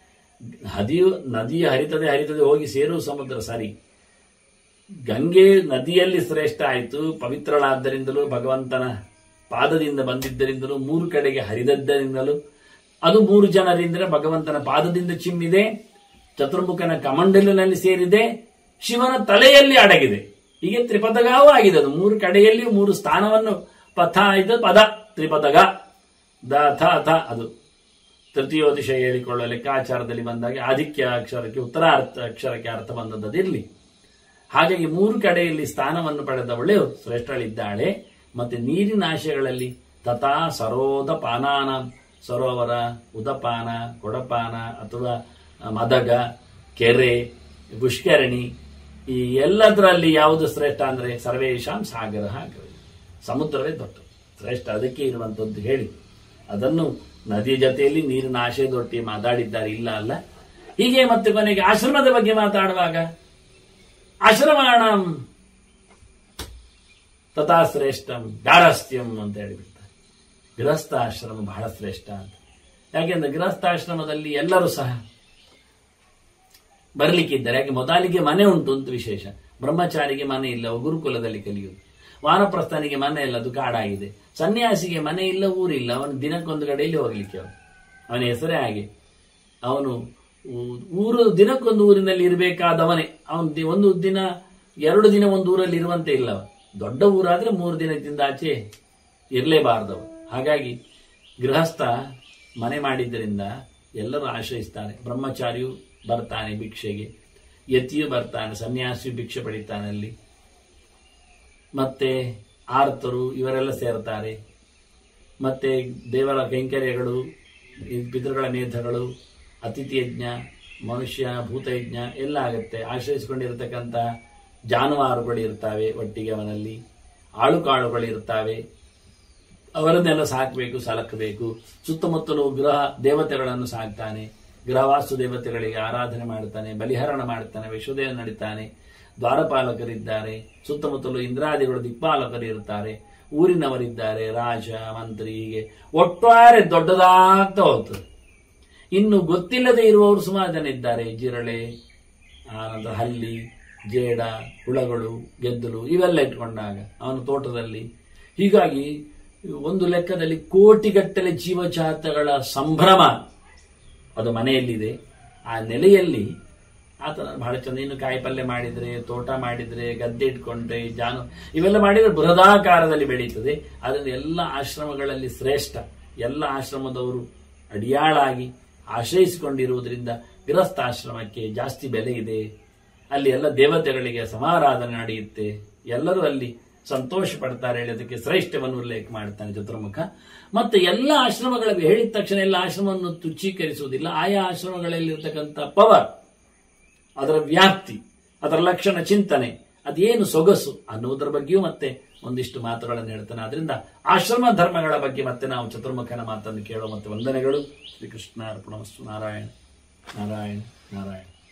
ನದಿಯ ಹರಿತದೆ ಹೋಗಿ ಸೇರುವ ಸಮುದ್ರ ಸರಿ. ಗಂಗೆ ನದಿಯಲ್ಲಿ ಶ್ರೇಷ್ಠ ಆಯಿತು, ಪವಿತ್ರಳಾದ್ದರಿಂದಲೂ, ಭಗವಂತನ ಪಾದದಿಂದ ಬಂದಿದ್ದರಿಂದಲೂ, 3 ಕಡೆಗೆ ಹರಿದದ್ದರಿಂದಲೂ, ಅದು 3 ಜನರಿಂದ ಭಗವಂತನ ಪಾದದಿಂದ ಚಿಮ್ಮಿದೆ, ಚತುರ್ಮುಖನ ಕಮಂಡಲಿನಲ್ಲಿ ಸೇರಿದೆ, ಶಿವನ ತಲೆಯಲ್ಲಿ ಅಡಗಿದೆ. ಹೀಗೆ ತ್ರಿಪದಗಾವೂ ಆಗಿದೆ. ಅದು 3 ಕಡೆಯಲ್ಲಿ 3 ಸ್ಥಾನವನ್ನು ಪಥ ಆಯ್ತು, ಪದ ತ್ರಿಪದಗ ದ ಥ ಥ. ಅದು ತೃತೀಯೋತಿಶಯ ಹೇಳಿಕೊಳ್ಳುವ ಲೆಕ್ಕಾಚಾರದಲ್ಲಿ ಬಂದಾಗ ಆದಿತ್ಯ ಅಕ್ಷರಕ್ಕೆ ಉತ್ತರಾರ್ಥ ಅಕ್ಷರಕ್ಕೆ ಅರ್ಥ ಬಂದದ್ದಿರಲಿ. ಹಾಗಾಗಿ 3 ಕಡೆಯಲ್ಲಿ ಸ್ಥಾನವನ್ನು ಪಡೆದವಳು ಶ್ರೇಷ್ಠಳಿದ್ದಾಳೆ. ಮತ್ತೆ ನೀರಿನ ಆಶಯಗಳಲ್ಲಿ ತಥಾ ಸರೋದ ಪಾನಾನ, ಸರೋವರ, ಉದಪಾನ, ಕೊಡಪಾನ ಅಥವಾ ಮದಗ, ಕೆರೆ, ಪುಷ್ಕರಣಿ, ಈ ಎಲ್ಲದರಲ್ಲಿ ಯಾವುದು ಶ್ರೇಷ್ಠ ಅಂದ್ರೆ ಸರ್ವೇಶಾಂ ಸಾಗರ, ಸಮುದ್ರವೇ ದೊಡ್ಡ ಶ್ರೇಷ್ಠ. ಅದಕ್ಕೆ ಇರುವಂತದ್ದು ಹೇಳಿ ಅದನ್ನು ನದಿ ಜೊತೆಯಲ್ಲಿ ನೀರಿನ ಆಶಯದೊಟ್ಟಿ ಮಾತಾಡಿದ್ದಾರೆ, ಇಲ್ಲ ಅಲ್ಲ. ಹೀಗೆ ಮತ್ತೆ ಕೊನೆಗೆ ಆಶ್ರಮದ ಬಗ್ಗೆ ಮಾತಾಡುವಾಗ ಆಶ್ರಮಾಣಂ ತಥಾ ಶ್ರೇಷ್ಠಂ ಗಾರಸ್ಥ್ಯಂ ಅಂತ ಹೇಳಿಬಿಡ್ತಾರೆ. ಗೃಹಸ್ಥಾಶ್ರಮ ಬಹಳ ಶ್ರೇಷ್ಠ ಅಂತ. ಯಾಕೆಂದ್ರೆ ಗೃಹಸ್ಥಾಶ್ರಮದಲ್ಲಿ ಎಲ್ಲರೂ ಸಹ ಬರಲಿಕ್ಕಿದ್ದಾರೆ. ಯಾಕೆ ಮೊದಲಿಗೆ ಮನೆ ಉಂಟು ಅಂತ ವಿಶೇಷ. ಬ್ರಹ್ಮಚಾರಿಗೆ ಮನೆ ಇಲ್ಲ, ಗುರುಕುಲದಲ್ಲಿ ಕಲಿಯುವುದು. ವಾನಪ್ರಸ್ಥನಿಗೆ ಮನೆ ಇಲ್ಲ, ಅದು ಕಾಡಾಗಿದೆ. ಸನ್ಯಾಸಿಗೆ ಮನೆ ಇಲ್ಲ, ಊರಿಲ್ಲ, ಅವನು ದಿನಕ್ಕೊಂದು ಕಡೆಯಲ್ಲಿ ಹೋಗ್ಲಿಕ್ಕೆ ಅವನ ಹೆಸರೇ ಹಾಗೆ. ಅವನು ದಿನಕ್ಕೊಂದು ಊರಿನಲ್ಲಿ ಇರಬೇಕಾದವನೇ. ಅವನು 1 ದಿನ 2 ದಿನ ಒಂದು ಊರಲ್ಲಿ ಇರುವಂತೆ ಇಲ್ಲವ. ದೊಡ್ಡ ಊರಾದ್ರೆ 3 ದಿನದಿಂದ ಆಚೆ ಇರಲೇಬಾರ್ದವ. ಹಾಗಾಗಿ ಗೃಹಸ್ಥ ಮನೆ ಮಾಡಿದ್ದರಿಂದ ಎಲ್ಲರೂ ಆಶ್ರಯಿಸ್ತಾನೆ. ಬ್ರಹ್ಮಚಾರಿಯು ಬರ್ತಾನೆ ಭಿಕ್ಷೆಗೆ, ಯತಿಯು ಬರ್ತಾನೆ, ಸನ್ಯಾಸಿಯು ಭಿಕ್ಷೆ ಪಡಿತಾನೆ ಅಲ್ಲಿ. ಮತ್ತೆ ಆರ್ತರು ಇವರೆಲ್ಲ ಸೇರ್ತಾರೆ. ಮತ್ತೆ ದೇವರ ಕೈಂಕರ್ಯಗಳು, ಪಿತೃಗಳ ನೇಧಗಳು, ಅತಿಥಿ ಯಜ್ಞ, ಮನುಷ್ಯ ಭೂತಯಜ್ಞ ಎಲ್ಲ ಆಗುತ್ತೆ. ಆಶ್ರಯಿಸಿಕೊಂಡಿರತಕ್ಕಂಥ ಜಾನುವಾರುಗಳು ಇರ್ತಾವೆ ಒಟ್ಟಿಗೆ, ಅವನಲ್ಲಿ ಆಳುಕಾಳುಗಳು ಇರ್ತಾವೆ. ಅವರನ್ನೆಲ್ಲ ಸಾಕಬೇಕು, ಸಲಕಬೇಕು. ಸುತ್ತಮುತ್ತಲು ಗೃಹ ದೇವತೆಗಳನ್ನು ಸಾಕ್ತಾನೆ. ಗೃಹವಾಸ್ತು ದೇವತೆಗಳಿಗೆ ಆರಾಧನೆ ಮಾಡ್ತಾನೆ, ಬಲಿಹರಣ ಮಾಡ್ತಾನೆ, ವಿಶ್ವದೇವ ನಡೀತಾನೆ. ದ್ವಾರಪಾಲಕರಿದ್ದಾರೆ, ಸುತ್ತಮುತ್ತಲು ಇಂದ್ರಾದಿಗಳು ದಿಕ್ಪಾಲಕರು ಇರ್ತಾರೆ, ಊರಿನವರಿದ್ದಾರೆ, ರಾಜ ಮಂತ್ರಿ, ಹೀಗೆ ಒಟ್ಟಾರೆ ದೊಡ್ಡದಾಗ್ತಾ ಹೋಗ್ತದೆ. ಇನ್ನು ಗೊತ್ತಿಲ್ಲದೆ ಇರುವವರು ಸುಮಾರು ಜನ ಇದ್ದಾರೆ. ಜಿರಳೆ, ಆನಂತರ ಹಲ್ಲಿ, ಜೇಡ, ಹುಳಗಳು, ಗೆದ್ದಲು ಇವೆಲ್ಲ ಇಟ್ಕೊಂಡಾಗ ಅವನ ತೋಟದಲ್ಲಿ. ಹೀಗಾಗಿ ಒಂದು ಲೆಕ್ಕದಲ್ಲಿ ಕೋಟಿಗಟ್ಟಲೆ ಜೀವಜಾತಗಳ ಸಂಭ್ರಮ ಅದು ಮನೆಯಲ್ಲಿದೆ. ಆ ನೆಲೆಯಲ್ಲಿ ಆತನ ಬಹಳ ಚಂದ. ಇನ್ನು ಕಾಯಿ ಪಲ್ಯ ಮಾಡಿದ್ರೆ, ತೋಟ ಮಾಡಿದ್ರೆ, ಗದ್ದೆ ಇಟ್ಕೊಂಡ್ರೆ, ಇವೆಲ್ಲ ಮಾಡಿದ್ರೆ ಬೃಹದಾಕಾರದಲ್ಲಿ ಬೆಳೀತದೆ. ಅದರಿಂದ ಎಲ್ಲ ಆಶ್ರಮಗಳಲ್ಲಿ ಶ್ರೇಷ್ಠ. ಎಲ್ಲ ಆಶ್ರಮದವರು ಅಡಿಯಾಳಾಗಿ ಆಶ್ರಯಿಸಿಕೊಂಡಿರುವುದರಿಂದ ಗೃಹಸ್ಥಾಶ್ರಮಕ್ಕೆ ಜಾಸ್ತಿ ಬೆಲೆ ಇದೆ. ಅಲ್ಲಿ ಎಲ್ಲ ದೇವತೆಗಳಿಗೆ ಸಮಾರಾಧನೆ ನಡೆಯುತ್ತೆ. ಎಲ್ಲರೂ ಅಲ್ಲಿ ಸಂತೋಷ ಪಡ್ತಾರೆ ಹೇಳಿ ಅದಕ್ಕೆ ಶ್ರೇಷ್ಠವನ್ನು ಉಲ್ಲೇಖ ಮಾಡ್ತಾನೆ ಚತುರ್ಮುಖ. ಮತ್ತೆ ಎಲ್ಲ ಆಶ್ರಮಗಳಲ್ಲಿ ಹೇಳಿದ ತಕ್ಷಣ ಎಲ್ಲ ಆಶ್ರಮವನ್ನು ತುಚ್ಛೀಕರಿಸುವುದಿಲ್ಲ. ಆಯಾ ಆಶ್ರಮಗಳಲ್ಲಿರ್ತಕ್ಕಂಥ ಪವರ್, ಅದರ ವ್ಯಾಪ್ತಿ, ಅದರ ಲಕ್ಷಣ ಚಿಂತನೆ, ಅದೇನು ಸೊಗಸು ಅನ್ನುವುದರ ಬಗ್ಗೆಯೂ ಮತ್ತೆ ಒಂದಿಷ್ಟು ಮಾತುಗಳನ್ನು ಹೇಳ್ತಾನೆ. ಆದ್ರಿಂದ ಆಶ್ರಮ ಧರ್ಮಗಳ ಬಗ್ಗೆ ಮತ್ತೆ ನಾವು ಚತುರ್ಮುಖನ ಮಾತನ್ನು ಕೇಳೋ ಮತ್ತೆ ವಂದನೆಗಳು. ಶ್ರೀಕೃಷ್ಣ ಅರ್ಪಣಮಸ್ತು. ನಾರಾಯಣ ನಾರಾಯಣ ನಾರಾಯಣ.